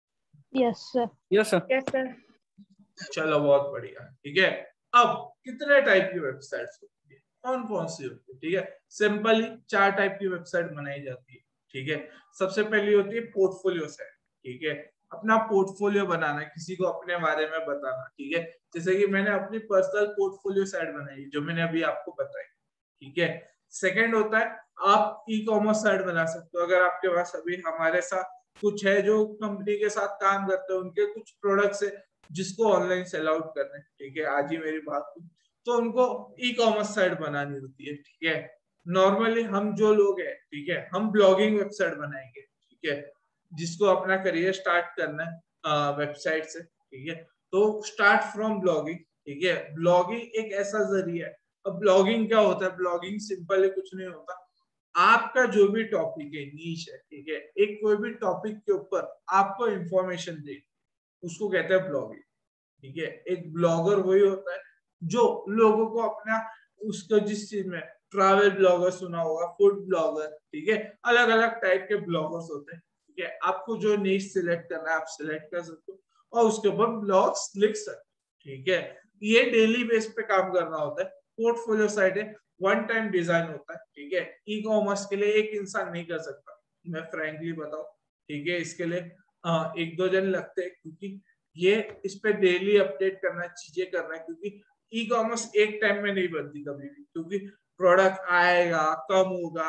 Yes sir. Yes sir. Yes sir. चलो बहुत बढ़िया, ठीक है। अब कितने टाइप की वेबसाइट्स होती है, कौन कौन सी होती है, ठीक है। सिंपली 4 टाइप की वेबसाइट बनाई जाती है, ठीक है। सबसे पहली होती है पोर्टफोलियो साइट, ठीक है। अपना पोर्टफोलियो बनाना, किसी को अपने बारे में बताना, ठीक है। जैसे कि मैंने अपनी पर्सनल पोर्टफोलियो साइट बनाई जो मैंने अभी आपको बताई, ठीक है। सेकंड होता है आप ई कॉमर्स साइट बना सकते हो, अगर आपके पास अभी हमारे साथ कुछ है जो कंपनी के साथ काम करते हैं, उनके कुछ प्रोडक्ट्स है जिसको ऑनलाइन सेल आउट करना है, ठीक है। आज ही मेरी बात हुई तो उनको ई कॉमर्स साइट बनानी होती है, ठीक है। नॉर्मली हम जो लोग हैं, ठीक है, हम ब्लॉगिंग वेबसाइट बनाएंगे, ठीक है, जिसको अपना करियर स्टार्ट करना है वेबसाइट से, ठीक है। तो स्टार्ट फ्रॉम ब्लॉगिंग, ठीक है। ब्लॉगिंग एक ऐसा जरिया है। अब ब्लॉगिंग क्या होता है? ब्लॉगिंग सिंपल है, कुछ नहीं होता। आपका जो भी टॉपिक है, नीश है, ठीक है, एक कोई भी टॉपिक के ऊपर आपको इंफॉर्मेशन दे, उसको कहते हैं ब्लॉगिंग, ठीक है। एक ब्लॉगर वही होता है जो लोगों को अपना, उसको जिस चीज में, ट्रैवल ब्लॉगर सुना होगा, फूड ब्लॉगर, ठीक है, अलग अलग टाइप के ब्लॉगर्स होते हैं, ठीक है। आपको जो नीश सिलेक्ट करना है आप सिलेक्ट कर सकते हो और उसके ऊपर ब्लॉग्स लिख सकते हो, ठीक है। ये डेली बेस पे काम करना होता है। पोर्टफोलियो साइट है, वन टाइम डिजाइन होता है, ठीक है। ई कॉमर्स के लिए एक इंसान नहीं कर सकता, मैं फ्रैंकली बताऊं, ठीक है। इसके लिए 1-2 जन लगते हैं, क्योंकि ये इस पे डेली अपडेट करना है, चीजें करना है, क्योंकि ई कॉमर्स एक टाइम में नहीं बनती कभी भी, क्योंकि प्रोडक्ट आएगा, कम होगा,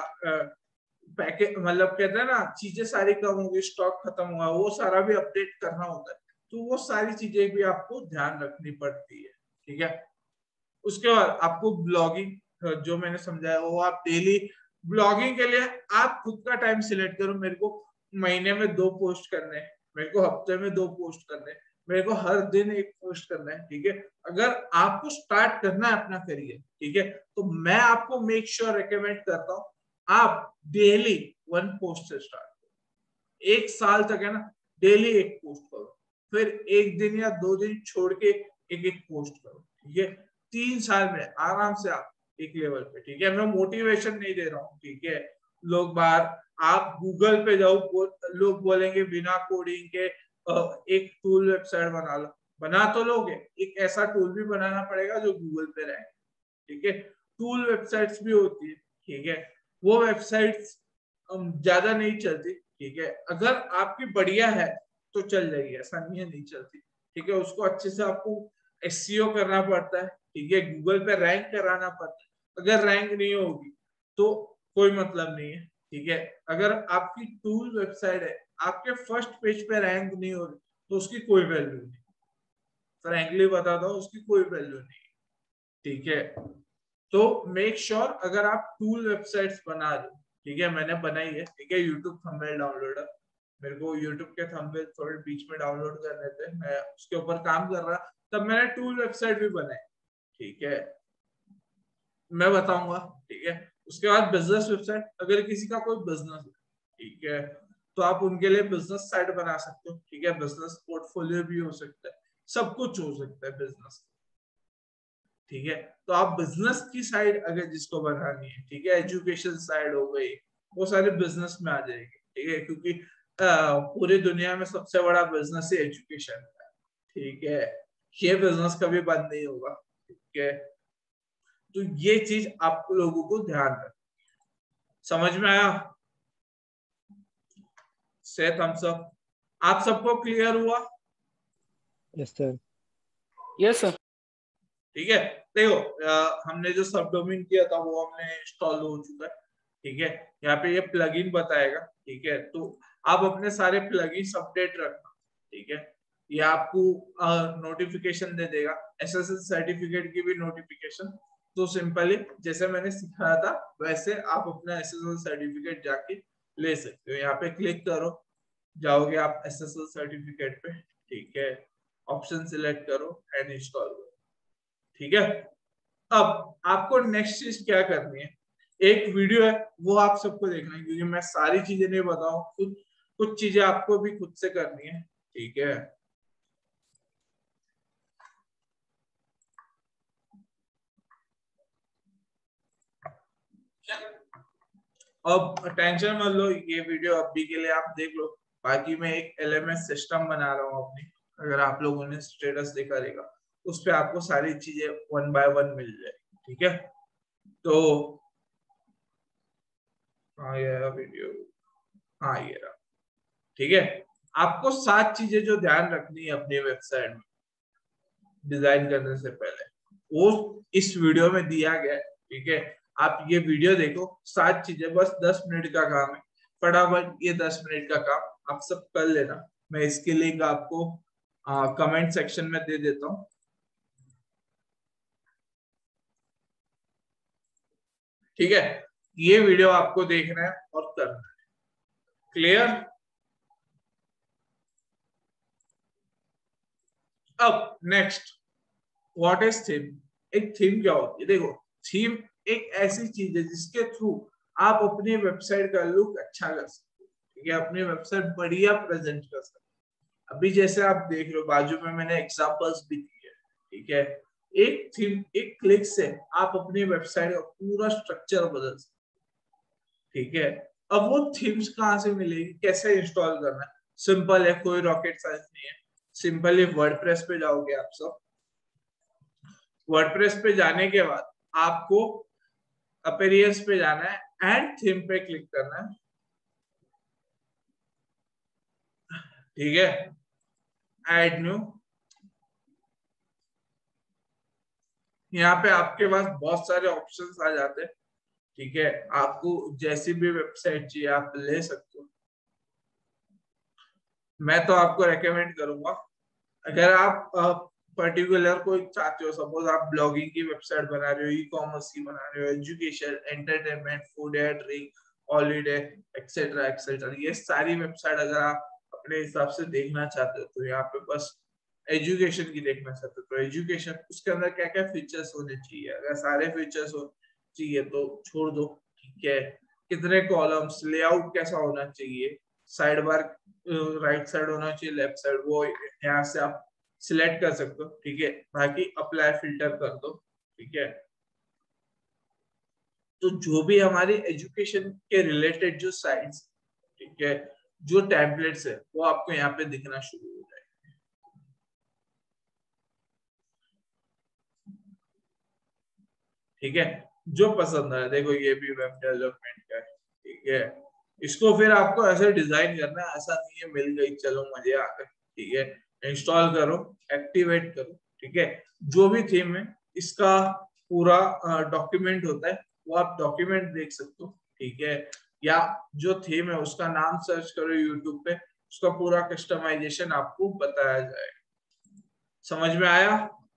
पैकेज मतलब कहते हैं ना, चीजें सारी कम होगी, स्टॉक खत्म हुआ, वो सारा भी अपडेट करना होता है। तो वो सारी चीजें भी आपको ध्यान रखनी पड़ती है, ठीक है। उसके बाद आपको ब्लॉगिंग जो मैंने समझाया वो आप डेली, ब्लॉगिंग के लिए आप खुद का टाइम सिलेक्ट करो। मेरे को महीने में 2 पोस्ट करने हैं, मेरे को हफ्ते में 2 पोस्ट करने हैं, मेरे को हर दिन 1 पोस्ट करना है, ठीक है। अगर आपको स्टार्ट करना है अपना करियर, ठीक है, तो मैं आपको मेक श्योर रिकमेंड करता हूँ आप डेली 1 पोस्ट से स्टार्ट करो। 1 साल तक है ना, डेली 1 पोस्ट करो, फिर 1 दिन या 2 दिन छोड़ के एक पोस्ट करो, ठीक है। 3 साल में आराम से आप एक लेवल पे, ठीक है। मैं मोटिवेशन नहीं दे रहा हूँ, ठीक है। लोग बाहर, आप गूगल पे जाओ, लोग बोलेंगे बिना कोडिंग के एक टूल वेबसाइट बना लो, बना तो लोगे, एक ऐसा टूल भी बनाना पड़ेगा जो गूगल पे रहे, ठीक है। टूल वेबसाइट्स भी होती है, ठीक है। वो वेबसाइट्स ज्यादा नहीं चलती, ठीक है। अगर आपकी बढ़िया है तो चल जाएगी, ऐसा नहीं है नहीं चलती, ठीक है। उसको अच्छे से आपको एसईओ करना पड़ता है, ठीक है। गूगल पे रैंक कराना पड़ता है। अगर रैंक नहीं होगी तो कोई मतलब नहीं है, ठीक है। अगर आपकी टूल वेबसाइट है, आपके फर्स्ट पेज पे रैंक नहीं हो रही तो उसकी कोई वैल्यू नहीं, फ्रैंकली बताता हूँ, उसकी कोई वैल्यू नहीं, ठीक है। तो मेक श्योर अगर आप टूल वेबसाइट्स बना रहे हो, ठीक है, मैंने बनाई है, ठीक है। यूट्यूब थंबनेल डाउनलोडर, मेरे को यूट्यूब के थंबनेल थोड़े बीच में डाउनलोड करने थे, मैं उसके ऊपर काम कर रहा, तब मैंने टूल वेबसाइट भी बनाई, ठीक है, मैं बताऊंगा, ठीक है। उसके बाद बिजनेस वेबसाइट, अगर किसी का कोई बिजनेस है, ठीक है, तो आप उनके लिए बिजनेस साइट बना सकते हो, ठीक है। बिजनेस पोर्टफोलियो भी हो सकता है, सब कुछ हो सकता है बिजनेस, ठीक है। तो आप बिजनेस की साइड अगर जिसको बनानी है, ठीक है, एजुकेशन साइड हो गई, वो सारे बिजनेस में आ जाएंगे, ठीक है। क्योंकि पूरी दुनिया में सबसे बड़ा बिजनेस ही एजुकेशन है, ठीक है। ये बिजनेस कभी बंद नहीं होगा, ठीक है। तो ये चीज आप लोगों को ध्यान रखना, समझ में आया? से थम्स अप। आप सबको क्लियर हुआ? Yes sir. Yes sir. ठीक है। देखो हमने जो सब डोमेन किया था वो हमने इंस्टॉल हो चुका है, ठीक है। यहाँ पे ये प्लगइन बताएगा, ठीक है। तो आप अपने सारे प्लगइन्स अपडेट रखना, ठीक है। ये आपको नोटिफिकेशन दे देगा, एसएसएल सर्टिफिकेट की भी नोटिफिकेशन। तो सिंपली जैसे मैंने सिखाया था वैसे आप अपना एसएसएल सर्टिफिकेट जाके ले सकते हो। यहाँ पे क्लिक करो, जाओगे आप एसएसएल सर्टिफिकेट पे, ठीक है। ऑप्शन सिलेक्ट करो एंड इंस्टॉल करो, ठीक है। अब आपको नेक्स्ट चीज क्या करनी है, एक वीडियो है वो आप सबको देखना है, क्योंकि मैं सारी चीजें नहीं बताऊं, कुछ चीजें आपको भी खुद से करनी है, ठीक है। अब टेंशन मत लो, ये वीडियो अभी के लिए आप देख लो, बाकी मैं एक एलएमएस सिस्टम बना रहा हूँ अपनी, अगर आप लोगों ने स्टेटस देखा रहेगा उस पे आपको सारी चीजें 1 बाय 1 मिल जाएगी, ठीक है। तो हाँ ये रहा वीडियो, हाँ ये रहा, ठीक है। आपको 7 चीजें जो ध्यान रखनी है अपनी वेबसाइट में डिजाइन करने से पहले, वो इस वीडियो में दिया गया है, ठीक है। आप ये वीडियो देखो, 7 चीजें, बस 10 मिनट का काम है, फटाफट ये 10 मिनट का काम आप सब कर लेना। मैं इसकी लिंक आपको कमेंट सेक्शन में दे देता हूँ, ठीक है। ये वीडियो आपको देखना है और करना है, क्लियर। अब नेक्स्ट, व्हाट इज थीम। एक थीम क्या होती है, देखो थीम एक ऐसी चीज है जिसके थ्रू आप अपनी वेबसाइट का लुक अच्छा कर सकते हो, ठीक है, अपनी वेबसाइट बढ़िया प्रेजेंट कर सकते हो। अभी जैसे आप देख लो बाजू में मैंने एग्जांपल्स भी दिए, ठीक है। एक थीम, एक क्लिक से आप अपनी वेबसाइट का पूरा स्ट्रक्चर बदल सकते हो, ठीक है। अब वो थीम्स कहाँ से मिलेगी, कैसे इंस्टॉल करना है, सिंपल है, कोई रॉकेट साइंस नहीं है। सिंपली वर्डप्रेस पे जाओगे आप सब, वर्डप्रेस पे जाने के बाद आपको अपीयरेंस पे जाना है एंड थीम पे क्लिक करना है, ठीक है। ऐड न्यू, यहाँ पे आपके पास बहुत सारे ऑप्शंस आ जाते हैं, ठीक है। आपको जैसी भी वेबसाइट चाहिए आप ले सकते हो। मैं तो आपको रेकमेंड करूंगा, अगर आप पर्टिकुलर कोई चाहते हो, सपोज आप ब्लॉगिंग की वेबसाइट बना रहे हो, ई कॉमर्स की बना रहे हो, education, entertainment, food and drink, holiday, etcetera etcetera, ये सारी वेबसाइट अगर आप अपने हिसाब से देखना चाहते हो तो यहाँ पे बस एजुकेशन की देखना चाहते हो तो एजुकेशन, उसके अंदर क्या क्या फीचर्स होने चाहिए, अगर सारे फीचर्स हो चाहिए तो छोड़ दो, ठीक है। कितने कॉलम्स, लेआउट कैसा होना चाहिए, साइड बार राइट साइड होना चाहिए, लेफ्ट साइड, वो यहाँ से आप सिलेक्ट कर सकते हो, ठीक है। बाकी अप्लाई फिल्टर कर दो, ठीक है। तो जो भी हमारी एजुकेशन के रिलेटेड जो साइट्स, ठीक है, जो टेम्पलेट्स है वो आपको यहाँ पे दिखना शुरू हो जाएगा, ठीक है। जो पसंद आए, देखो ये भी वेब डेवलपमेंट का है, ठीक है। इसको फिर आपको ऐसे डिजाइन करना है, ऐसा नहीं है मिल गई चलो मजे आ गए, ठीक है। इंस्टॉल करो, एक्टिवेट करो, ठीक है। जो भी थीम है इसका पूरा डॉक्यूमेंट होता है, वो आप डॉक्यूमेंट देख सकते हो, ठीक है। या जो थीम है उसका नाम सर्च करो यूट्यूब पे, उसका पूरा कस्टमाइजेशन आपको बताया जाएगा। समझ में आया?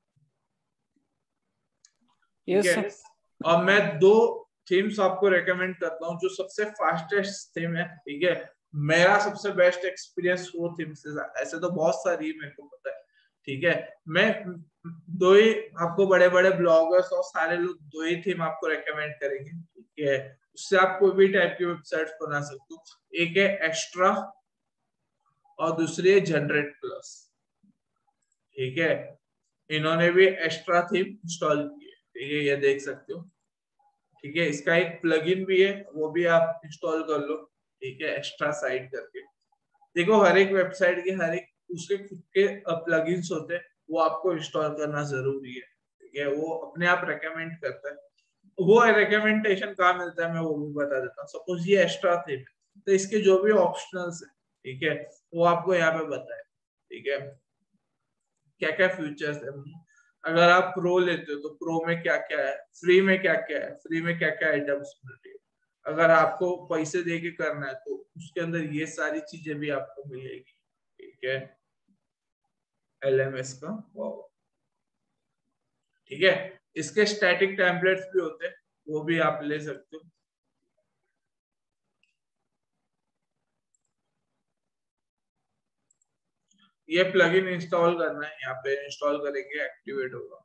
ठीक है। और मैं 2 थीम्स आपको रेकमेंड करता हूँ जो सबसे फास्टेस्ट थीम है, ठीक है। मेरा सबसे बेस्ट एक्सपीरियंस वो थीम से, ऐसे तो बहुत सारी मेरे को पता है, ठीक है। मैं 2 ही आपको, बड़े बड़े ब्लॉगर्स और सारे लोग 2 ही थीम आपको रेकमेंड करेंगे, ठीक है। उससे आप कोई भी टाइप की वेबसाइट बना सकते हो। एक है एक्स्ट्रा और दूसरी है जनरेट प्लस, ठीक है। इन्होंने भी एक्स्ट्रा थीम इंस्टॉल की है, ठीक है, ये देख सकते हो, ठीक है। इसका एक प्लगइन भी है, वो भी आप इंस्टॉल कर लो, ठीक है, एक्स्ट्रा साइट करके। देखो हर एक वेबसाइट के हर एक उसके खुद के प्लगइन्स होते हैं, वो आपको इंस्टॉल करना जरूरी है, ठीक है। वो अपने आप रेकमेंड करता है, वो रिकमेंडेशन कहाँ मिलता है मैं वो भी बता देता हूँ। सपोज ये एक्स्ट्रा थीम है तो इसके जो भी ऑप्शनल्स है, ठीक है, वो आपको यहाँ पे बताए, ठीक है, क्या क्या फीचर्स है। अगर आप प्रो लेते हो तो प्रो में क्या क्या है, फ्री में क्या क्या है, फ्री में क्या क्या आइटम्स मिल रही है, अगर आपको पैसे दे के करना है तो उसके अंदर ये सारी चीजें भी आपको मिलेगी, ठीक है, LMS का। वाओ, ठीक है। इसके स्टैटिक टेम्पलेट्स भी होते हैं, वो भी आप ले सकते हो। ये प्लगइन इंस्टॉल करना है, यहाँ पे इंस्टॉल करेंगे एक्टिवेट होगा।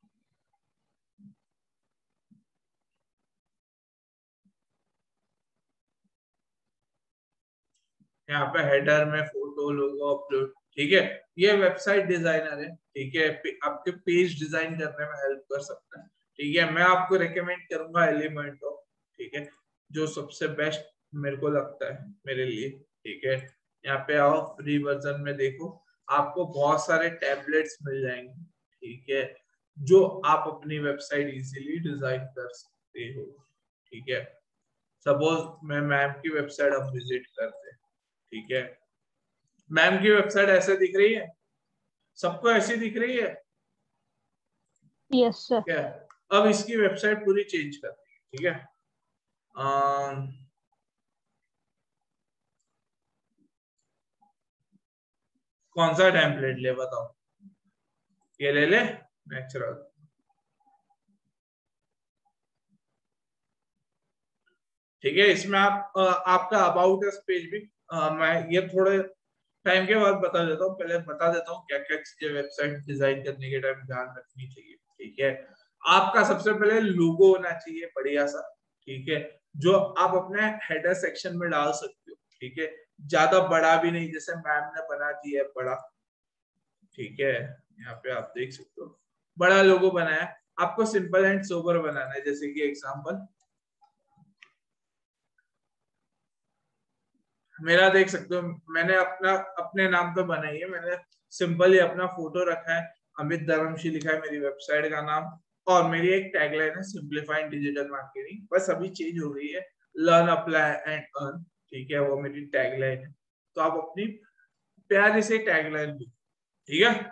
यहाँ पे हेडर में फोटो, लोगो अपलोड, ठीक है। ये वेबसाइट डिजाइनर है, ठीक है, आपके पेज डिजाइन करने में हेल्प कर सकता है, ठीक है। मैं आपको रेकमेंड करूंगा एलिमेंटो, ठीक है, जो सबसे बेस्ट मेरे को लगता है मेरे लिए, ठीक है। यहाँ पे आओ, फ्री वर्जन में देखो, आपको बहुत सारे टैबलेट्स मिल जाएंगे, ठीक है, जो आप अपनी वेबसाइट इजीली डिजाइन कर सकते हो, ठीक है। सपोज मैं मैम की वेबसाइट हम विजिट करते हैं, ठीक है। मैम की वेबसाइट ऐसे दिख रही है, सबको ऐसी दिख रही है, यस सर। ठीक है। अब इसकी वेबसाइट पूरी चेंज कर दी, ठीक है। कौन सा टेम्पलेट ले बताओ, ये ले ले, नेचुरल, ठीक है। इसमें आप आपका अबाउट अस पेज भी मैं ये थोड़े टाइम के बाद बता देता हूँ, पहले बता देता हूँ क्या क्या चीजें वेबसाइट डिजाइन करने के टाइम ध्यान रखनी चाहिए, ठीक है। आपका सबसे पहले लोगो होना चाहिए बढ़िया सा, ठीक है, जो आप अपने हेडर सेक्शन में डाल सकते हो, ठीक है। ज्यादा बड़ा भी नहीं, जैसे मैम ने बना दिया है बड़ा, ठीक है। यहाँ पे आप देख सकते हो बड़ा लोगो बनाया। आपको सिंपल एंड सोबर बनाना है, जैसे कि एग्जांपल मेरा देख सकते हो, मैंने अपना अपने नाम पे बनाई है, मैंने सिंपल ही अपना फोटो रखा है, अमित धर्मशी लिखा है मेरी वेबसाइट का नाम, और मेरी एक टैगलाइन है सिंप्लीफाइंग डिजिटल मार्केटिंग, बस अभी चेंज हो गई है, लर्न अप्लाई एंड अर्न, ठीक है, वो मेरी टैगलाइन है। तो आप अपनी प्यारी से टैगलाइन ली, ठीक है।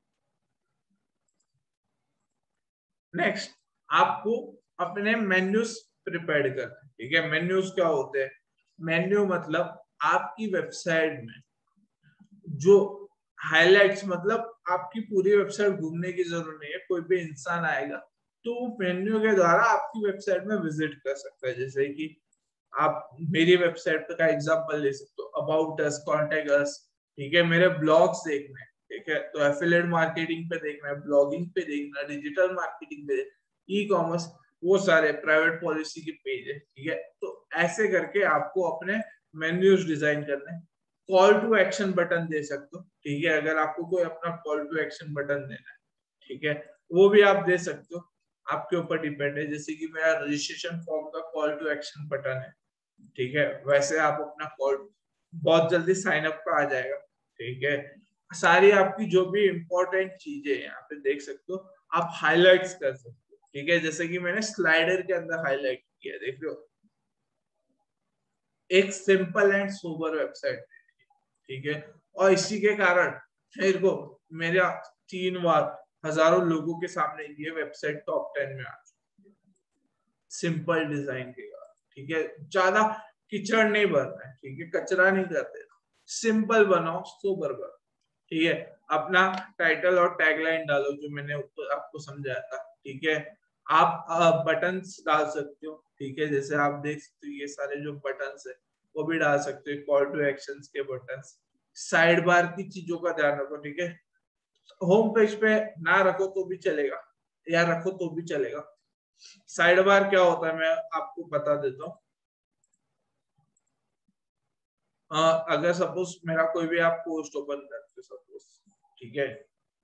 नेक्स्ट, आपको अपने मेन्यूज प्रिपेयर करना है, ठीक है। मेन्यूज क्या होते हैं? मेन्यू मतलब आपकी वेबसाइट में जो हाइलाइट्स, मतलब आपकी पूरी वेबसाइट घूमने की जरूरत नहीं है, कोई भी इंसान आएगा तो वो मेन्यू के द्वारा आपकी वेबसाइट में विजिट कर सकता है। जैसे कि आप मेरी वेबसाइट का एग्जांपल ले सकते हो, अबाउट अस, कॉन्टेक्ट अस, ठीक है, मेरे ब्लॉग्स देखने हैं, ठीक है, तो एफिलिएट मार्केटिंग पे देखना है, ब्लॉगिंग पे देखना है, डिजिटल मार्केटिंग पे, ई कॉमर्स, वो सारे प्राइवेट पॉलिसी के पेज है, ठीक है। तो ऐसे करके आपको अपने मेन्यूज डिजाइन करने हैं। कॉल टू एक्शन बटन दे सकते हो, ठीक है, अगर आपको कोई अपना कॉल टू एक्शन बटन देना है, ठीक है, वो भी आप दे सकते हो, आपके ऊपर डिपेंड है। जैसे कि मेरा रजिस्ट्रेशन फॉर्म का कॉल टू एक्शन बटन है, ठीक है, वैसे आप अपना कॉल बहुत जल्दी साइन अप पे आ जाएगा, ठीक है। सारी आपकी जो भी इंपॉर्टेंट चीजें यहाँ पे देख सकते हो, आप हाईलाइट्स कर सकते हो, ठीक है, जैसे कि मैंने स्लाइडर के अंदर हाईलाइट किया, देख लो, एक सिंपल एंड सोबर वेबसाइट, ठीक है। और इसी के कारण मेरे को मेरा 3 बार हजारों लोगों के सामने ये वेबसाइट टॉप 10 में आ चुकी है, सिंपल डिजाइन के कारण, ठीक है। ज्यादा कीचड़ नहीं भरना है, ठीक है, कचरा नहीं करते, सिंपल बनाओ, सोबर बनाओ, ठीक है। अपना टाइटल और टैगलाइन डालो, जो मैंने ऊपर आपको समझाया था, ठीक है। आप बटन्स डाल सकते हो, ठीक है, जैसे आप देख सकते हो ये सारे जो बटन्स है वो भी डाल सकते हो, कॉल टू एक्शंस के बटन्स। साइड बार की चीजों का ध्यान रखो, ठीक है, होम पेज पे ना रखो तो भी चलेगा, या रखो तो भी चलेगा। साइड बार क्या होता है मैं आपको बता देता हूँ। अगर सपोज मेरा कोई भी आप पोस्ट ओपन करते हो सपोज, ठीक है,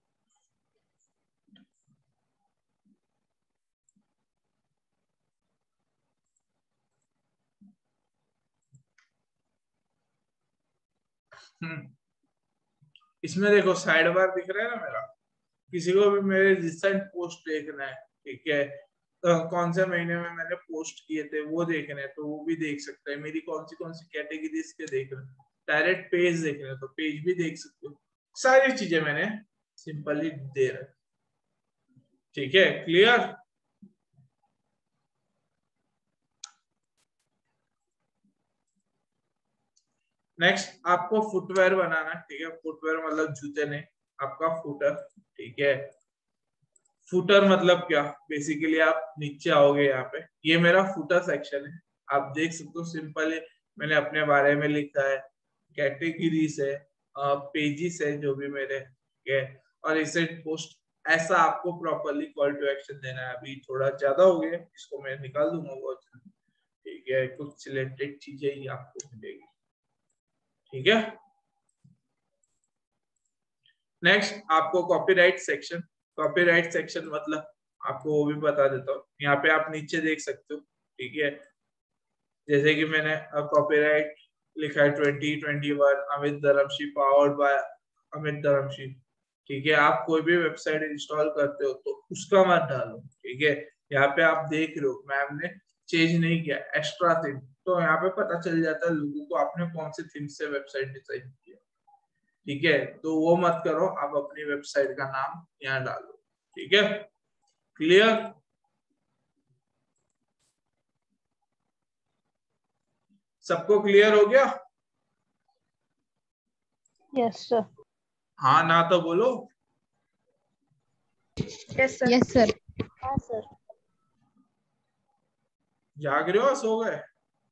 इसमें देखो साइड बार दिख रहा है ना मेरा, किसी को भी मेरे रिसेंट पोस्ट देखना है, ठीक है, कौन से महीने में मैंने पोस्ट किए थे वो देखना है तो वो भी देख सकता है, मेरी कौन सी कैटेगरीज के देख रहे हैं, डायरेक्ट पेज देखना है तो पेज भी देख सकते हो, सारी चीजें मैंने सिंपली दे रखी, ठीक है, क्लियर। नेक्स्ट आपको फुटवेयर बनाना, ठीक है। फुटवेयर मतलब जूते नहीं, आपका फुटर, ठीक है। फुटर मतलब क्या, बेसिकली आप नीचे आओगे यहाँ पे, ये मेरा फुटर सेक्शन है, आप देख सकते हो। सिंपल है, मैंने अपने बारे में लिखा है, कैटेगरीज है, पेजेस है जो भी मेरे, ठीक है, और रिसेंट पोस्ट। ऐसा आपको प्रॉपरली कॉल टू एक्शन देना है। अभी थोड़ा ज्यादा हो गया, इसको मैं निकाल दूंगा बहुत जल्दी, ठीक है। कुछ सिलेक्टेड चीजें ही आपको मिलेगी, ठीक है। नेक्स्ट आपको कॉपीराइट सेक्शन। कॉपीराइट सेक्शन मतलब आपको वो भी बता देता हूँ, यहाँ पे आप नीचे देख सकते हो, ठीक है। जैसे कि मैंने कॉपीराइट लिखा है 2021 अमित धर्मशी, पावर्ड बाय अमित धर्मशी, ठीक है। आप कोई भी वेबसाइट इंस्टॉल करते हो तो उसका मत डालो, ठीक है। यहाँ पे आप देख रहे हो मैम ने चेंज नहीं किया, एक्स्ट्रा थीम, तो यहाँ पे पता चल जाता है लोगों को आपने कौन सी थीम से वेबसाइट डिजाइन किया, ठीक है। तो वो मत करो, आप अपनी वेबसाइट का नाम यहाँ डालो, ठीक है। क्लियर? सबको क्लियर हो गया? Yes sir. हाँ ना तो बोलो। Yes sir. Yes sir. हाँ सर। जाग रहे हो, सो गए?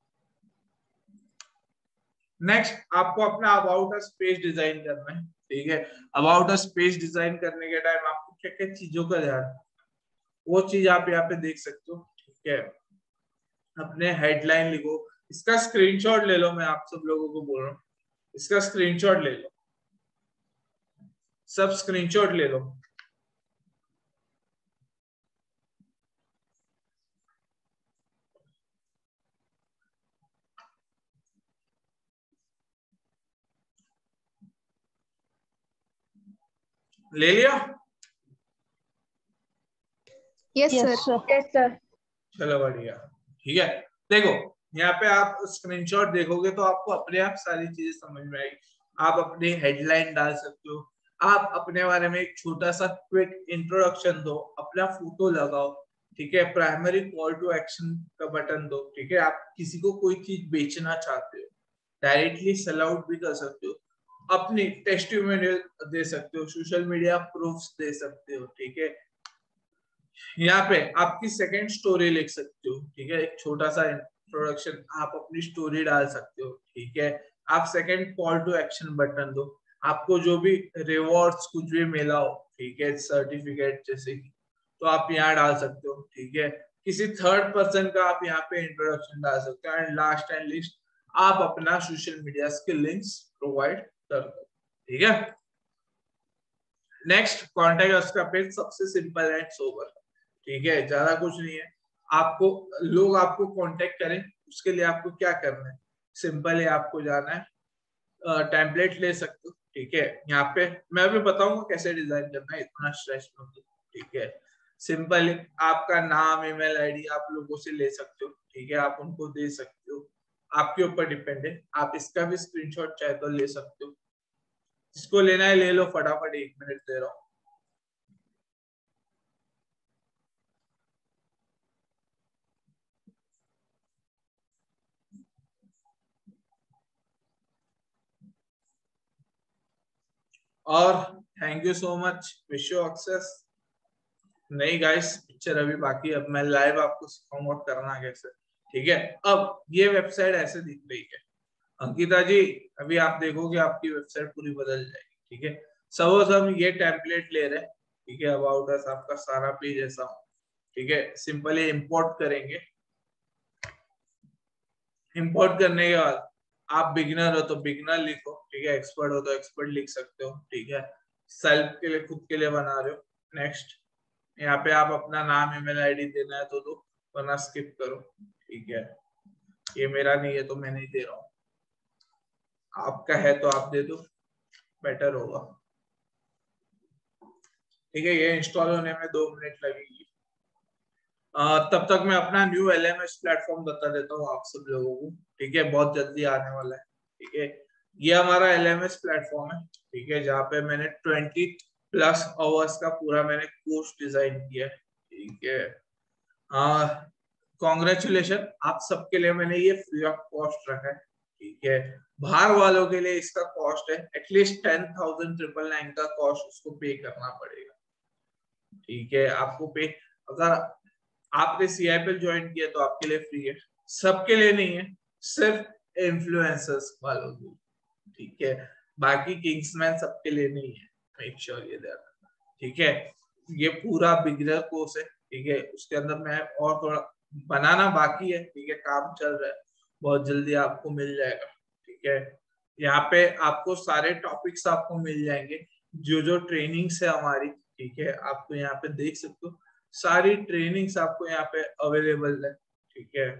नेक्स्ट आपको अपना अबाउट अस पेज डिजाइन करना है, ठीक है। अबाउट अस पेज डिजाइन करने के टाइम आपको क्या क्या चीजों का ध्यान, वो चीज आप यहाँ पे देख सकते हो, ठीक है। अपने हेडलाइन लिखो, इसका स्क्रीनशॉट ले लो, मैं आप सब लोगों को बोल रहा हूँ, इसका स्क्रीनशॉट ले लो, सब स्क्रीनशॉट ले लो। ले लिया? Yes yes sir. Sir. Yes sir. चलो बढ़िया, ठीक है। देखो यहाँ पे आप स्क्रीनशॉट देखोगे तो आपको अपने आप सारी चीजें समझ में आएगी। आप अपनी हेडलाइन डाल सकते हो, आप अपने बारे में एक छोटा सा क्विक इंट्रोडक्शन दो, अपना फोटो लगाओ, ठीक है। प्राइमरी कॉल टू एक्शन का बटन दो, ठीक है। आप किसी को कोई चीज बेचना चाहते हो, डायरेक्टली सेल आउट भी कर सकते हो, अपनी टेस्टिमोनियल दे सकते हो, सोशल मीडिया प्रूफ्स दे सकते हो, ठीक है। यहाँ पे आपकी सेकंड स्टोरी लिख सकते हो, ठीक है। एक छोटा सा इंट्रोडक्शन, आप अपनी स्टोरी डाल सकते हो, ठीक है। आप second call to action button दो, आपको जो भी रिवॉर्ड्स कुछ भी मिला हो, ठीक है, सर्टिफिकेट जैसे कि, तो आप यहाँ डाल सकते हो, ठीक है। किसी थर्ड पर्सन का आप यहाँ पे इंट्रोडक्शन डाल सकते हो। एंड लास्ट एंड लिस्ट आप अपना सोशल मीडिया के लिंक्स प्रोवाइड कर दो, ठीक है। नेक्स्ट कॉन्टेक्ट अस का पेज सबसे सिंपल एंड सोबर, ठीक है, ज्यादा कुछ नहीं है। आपको लोग आपको कांटेक्ट करें उसके लिए आपको क्या करना है, सिंपल है, आपको जाना है, टेम्पलेट ले सकते हो, ठीक है। यहाँ पे मैं भी बताऊंगा कैसे डिजाइन करना है, इतना स्ट्रेस मत लो, ठीक है। सिंपल है, आपका नाम ईमेल आईडी आप लोगों से ले सकते हो, ठीक है, आप उनको दे सकते हो, आपके ऊपर डिपेंड है। आप इसका भी स्क्रीनशॉट चाहे तो ले सकते हो, जिसको लेना है ले लो, फटाफट 1 मिनट दे रहा हूँ। और thank you so much, wish you success. नहीं गाइस, पिक्चर अभी बाकी, अब मैं लाइव आपको सिखाऊंगा करना कैसे, ठीक है। अब ये वेबसाइट ऐसे दिख रही है अंकिता जी, अभी आप देखोगे आपकी वेबसाइट पूरी बदल जाएगी, ठीक है। सपोज हम ये टेम्पलेट ले रहे हैं, ठीक है, अबाउट अस आपका सारा पेज ऐसा, ठीक है। सिंपली इंपोर्ट करेंगे, इंपोर्ट करने के बाद आप बिगिनर हो तो बिगिनर लिखो, ठीक है, एक्सपर्ट हो तो एक्सपर्ट लिख सकते हो, ठीक है। सेल्फ के लिए, खुद के लिए बना रहे हो, नेक्स्ट। यहाँ पे आप अपना नाम ईमेल आईडी देना है तो दो, वरना स्किप करो, ठीक है। ये मेरा नहीं है तो मैं नहीं दे रहा हूँ, आपका है तो आप दे दो, बेटर होगा, ठीक है। ये इंस्टॉल होने में 2 मिनट लगेगी। तब तक मैं अपना न्यू LMS प्लेटफॉर्म बता देता हूँ आप सब लोगों को, ठीक है, बहुत जल्दी आने वाला है, ठीक है। ये हमारा LMS प्लेटफॉर्म है, ठीक है, जहाँ पे मैंने 20+ आवर्स का पूरा मैंने कोर्स डिजाइन किया है, ठीक है। कॉन्ग्रेचुलेशन, आप सबके लिए मैंने ये फ्री ऑफ कॉस्ट रखा है, ठीक है। बाहर वालों के लिए इसका कॉस्ट है एटलीस्ट 10,999 का कॉस्ट उसको पे करना पड़ेगा। ठीक है, आपको पे, अगर आपने CIPL ज्वाइन किया तो आपके लिए फ्री है, सबके लिए नहीं है, सिर्फ इन्फ्लुएंसर्स वालों के, ठीक है। बाकी किंग्समैन सबके लिए नहीं है, मेक श्योर ये ध्यान। ठीक है, ये पूरा बिगिनर कोर्स है, ठीक है। उसके अंदर मैं और थोड़ा बनाना बाकी है, ठीक है, काम चल रहा है, बहुत जल्दी आपको मिल जाएगा। ठीक है, यहाँ पे आपको सारे टॉपिक्स आपको मिल जाएंगे, जो जो ट्रेनिंग्स है हमारी, ठीक है, आपको यहाँ पे देख सकते हो, सारी ट्रेनिंग्स आपको यहाँ पे अवेलेबल है। ठीक है,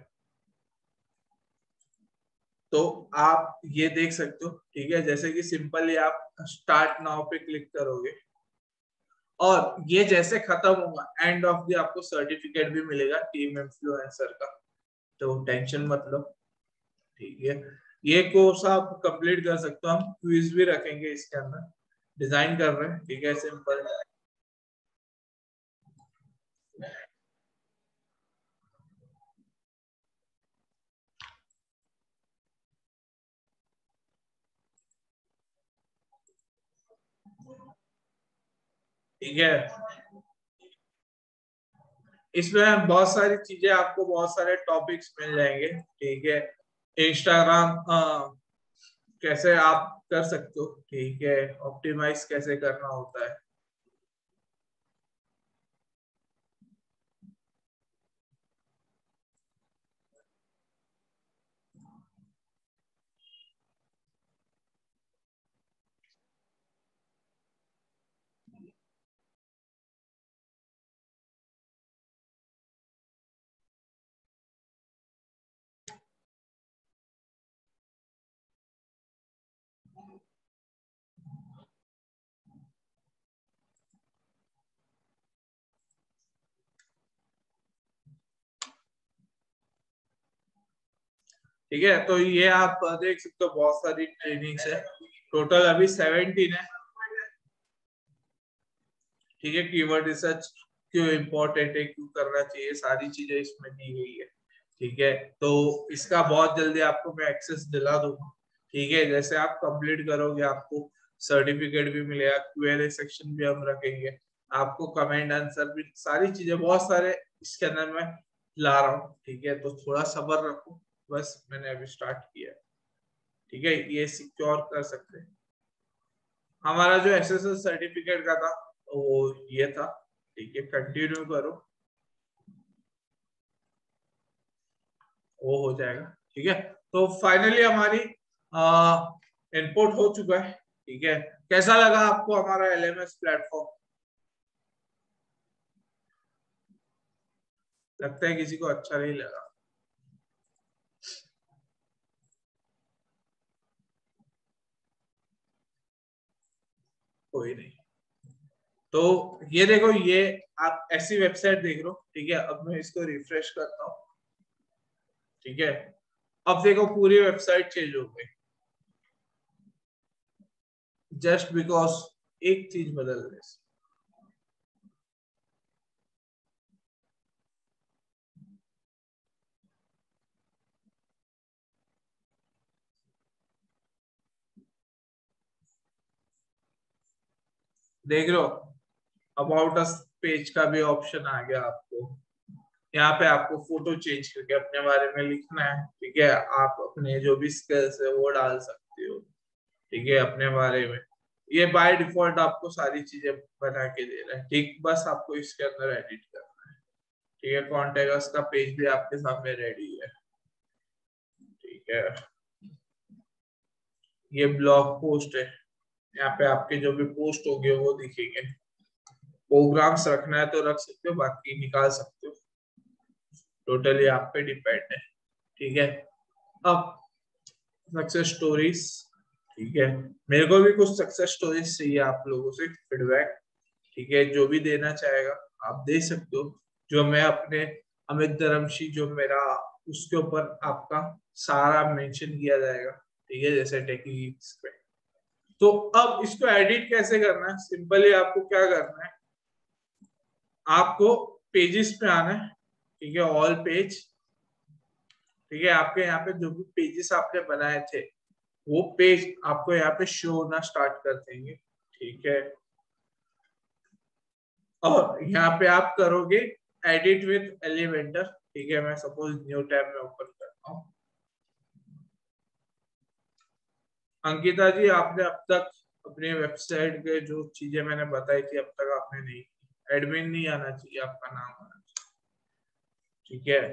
तो आप ये देख सकते हो। ठीक है, जैसे कि सिंपली आप स्टार्ट नाउ पे क्लिक करोगे और ये जैसे खत्म होगा एंड ऑफ द आपको सर्टिफिकेट भी मिलेगा टीम इन्फ्लुएंसर का, तो टेंशन मत लो। ठीक है, ये कोर्स आप कंप्लीट कर सकते हो, हम क्विज भी रखेंगे इसके अंदर, डिजाइन कर रहे हैं। ठीक है, सिंपल। ठीक है, इसमें बहुत सारी चीजें, आपको बहुत सारे टॉपिक्स मिल जाएंगे। ठीक है, इंस्टाग्राम कैसे आप कर सकते हो, ठीक है, ऑप्टिमाइज कैसे करना होता है। ठीक है, तो ये आप देख सकते हो, बहुत सारी ट्रेनिंग्स है, टोटल अभी 17 है। ठीक है, कीवर्ड रिसर्च क्यों इम्पोर्टेंट है, क्यों करना चाहिए, सारी चीजें इसमें दी गई है। ठीक है, तो इसका बहुत जल्दी आपको मैं एक्सेस दिला दूंगा। ठीक है, जैसे आप कंप्लीट करोगे आपको सर्टिफिकेट भी मिलेगा, Q&A सेक्शन भी हम रखेंगे, आपको कमेंट आंसर भी, सारी चीजें बहुत सारे इसके अंदर मैं ला रहा हूँ। ठीक है, तो थोड़ा सब्र रखो, बस मैंने अभी स्टार्ट किया। ठीक है, ये सिक्योर कर सकते हैं। हमारा जो SSL सर्टिफिकेट का था वो ये था। ठीक है, कंटिन्यू करो, वो हो जाएगा। ठीक है, तो फाइनली हमारी इनपुट हो चुका है। ठीक है, कैसा लगा आपको हमारा LMS प्लेटफॉर्म? लगता है किसी को अच्छा नहीं लगा। कोई नहीं, तो ये देखो, ये आप ऐसी वेबसाइट देख रहे हो। ठीक है, अब मैं इसको रिफ्रेश करता हूँ। ठीक है, अब देखो पूरी वेबसाइट चेंज हो गई, जस्ट बिकॉज एक चीज बदल गई। देख लो, अबाउट अस पेज का भी ऑप्शन आ गया आपको। यहाँ पे आपको फोटो चेंज करके अपने बारे में लिखना है। ठीक है, आप अपने जो भी स्किल्स है वो डाल सकते हो। ठीक है, अपने बारे में ये बाय डिफॉल्ट आपको सारी चीजें बना के दे रहा है। ठीक, बस आपको इसके अंदर एडिट करना है। ठीक है, कॉन्टेक्ट का पेज भी आपके सामने रेडी है। ठीक है, ये ब्लॉग पोस्ट है, यहाँ पे आपके जो भी पोस्ट होंगे वो दिखेंगे। प्रोग्राम्स रखना है तो रख सकते हो, बाकी निकाल सकते हो, टोटली आप पे डिपेंड है। ठीक है, अब सक्सेस स्टोरीज। ठीक है, मेरे को भी कुछ सक्सेस स्टोरीज चाहिए आप लोगों से फीडबैक। ठीक है, जो भी देना चाहेगा आप दे सकते हो, जो मैं अपने अमित धर्मशी जो मेरा, उसके ऊपर आपका सारा मेंशन किया जाएगा। ठीक है, जैसे टेक्निक्स पे। तो अब इसको एडिट कैसे करना है, सिंपली आपको क्या करना है, आपको पेजेस पे आना है। ठीक है, ऑल पेज, ठीक है, आपके यहाँ पे जो भी पेजेस आपने बनाए थे वो पेज आपको यहाँ पे शो होना स्टार्ट कर देंगे। ठीक है, और यहाँ पे आप करोगे एडिट विथ एलिमेंटर। ठीक है, मैं सपोज न्यू टैब में ओपन करता हूँ। अंकिता जी, आपने अब तक अपनी वेबसाइट के जो चीजें मैंने बताई थी अब तक आपने नहीं की। एडमिन नहीं आना चाहिए, आपका नाम आना चाहिए। ठीक है,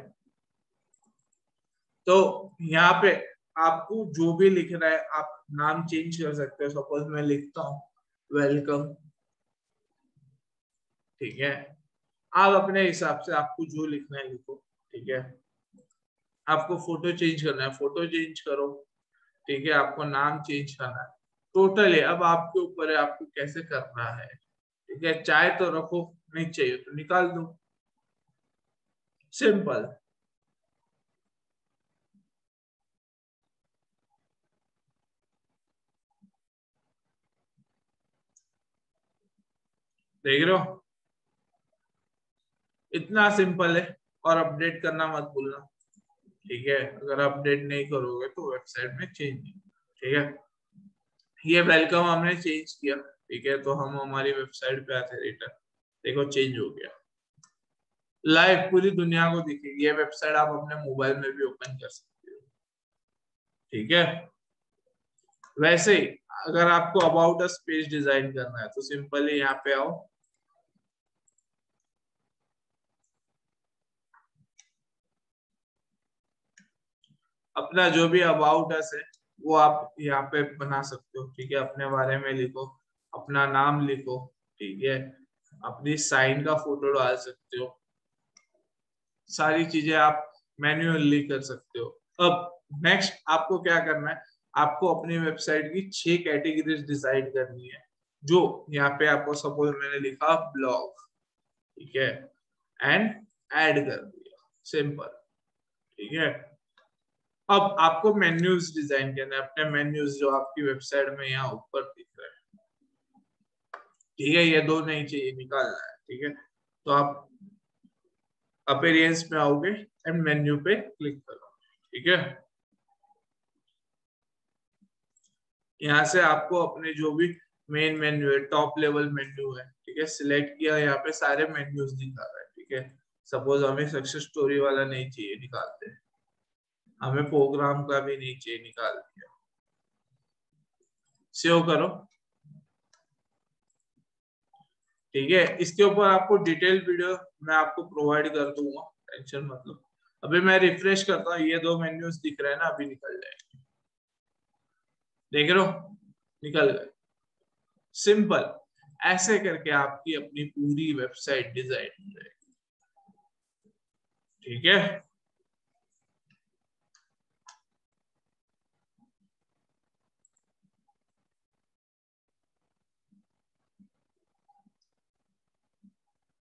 तो यहाँ पे आपको जो भी लिखना है आप नाम चेंज कर सकते हो। सपोज मैं लिखता हूँ वेलकम। ठीक है, आप अपने हिसाब से आपको जो लिखना है लिखो। ठीक है, आपको फोटो चेंज करना है फोटो चेंज करो। ठीक है, आपको नाम चेंज करना है, टोटली अब आपके ऊपर है आपको कैसे करना है। ठीक है, चाहे तो रखो, नहीं चाहिए तो निकाल दो, सिंपल। देख रहे हो, इतना सिंपल है। और अपडेट करना मत भूलना। ठीक है, अगर अपडेट नहीं करोगे तो वेबसाइट में चेंज नहीं। ठीक है, ये वेलकम हमने चेंज किया। ठीक है, तो हम हमारी वेबसाइट पे आते रिटर्न, देखो चेंज हो गया, लाइव पूरी दुनिया को दिखेगी। ये वेबसाइट आप अपने मोबाइल में भी ओपन कर सकते हो। ठीक है, वैसे ही अगर आपको अबाउट अस पेज डिजाइन करना है तो सिंपली यहाँ पे आओ, अपना जो भी अबाउट अस है वो आप यहाँ पे बना सकते हो। ठीक है, अपने बारे में लिखो, अपना नाम लिखो। ठीक है, अपनी साइन का फोटो डाल सकते हो, सारी चीजें आप मैन्युअली कर सकते हो। अब नेक्स्ट आपको क्या करना है, आपको अपनी वेबसाइट की 6 कैटेगरीज डिसाइड करनी है। जो यहाँ पे आपको सपोज मैंने लिखा ब्लॉग। ठीक है, एंड ऐड कर दिया, सिंपल। ठीक है, अब आपको मेन्यूज डिजाइन करना है, अपने मेन्यूज जो आपकी वेबसाइट में यहाँ ऊपर दिख रहे हैं। ठीक है, ये दो नहीं चाहिए, निकालना है। ठीक है, तो आप अपीयरेंस में आओगे एंड मेन्यू पे क्लिक करो। ठीक है, यहाँ से आपको अपने जो भी मेन मेन्यू है, टॉप लेवल मेन्यू है, ठीक है, सिलेक्ट किया, यहाँ पे सारे मेन्यूज दिखा रहा है। ठीक है, सपोज हमें सक्सेस स्टोरी वाला नहीं चाहिए, निकालते हैं। हमें प्रोग्राम का भी नहीं चाहिए, निकाल दिया। सेव करो। ठीक है, इसके ऊपर आपको डिटेल वीडियो मैं आपको प्रोवाइड कर दूंगा, टेंशन मतलब। अभी मैं रिफ्रेश करता हूँ, ये दो मेन्यूज दिख रहे हैं ना, अभी निकल जाएंगे। देख रहे हो, निकल गए, सिंपल। ऐसे करके आपकी अपनी पूरी वेबसाइट डिजाइन हो जाएगी। ठीक है।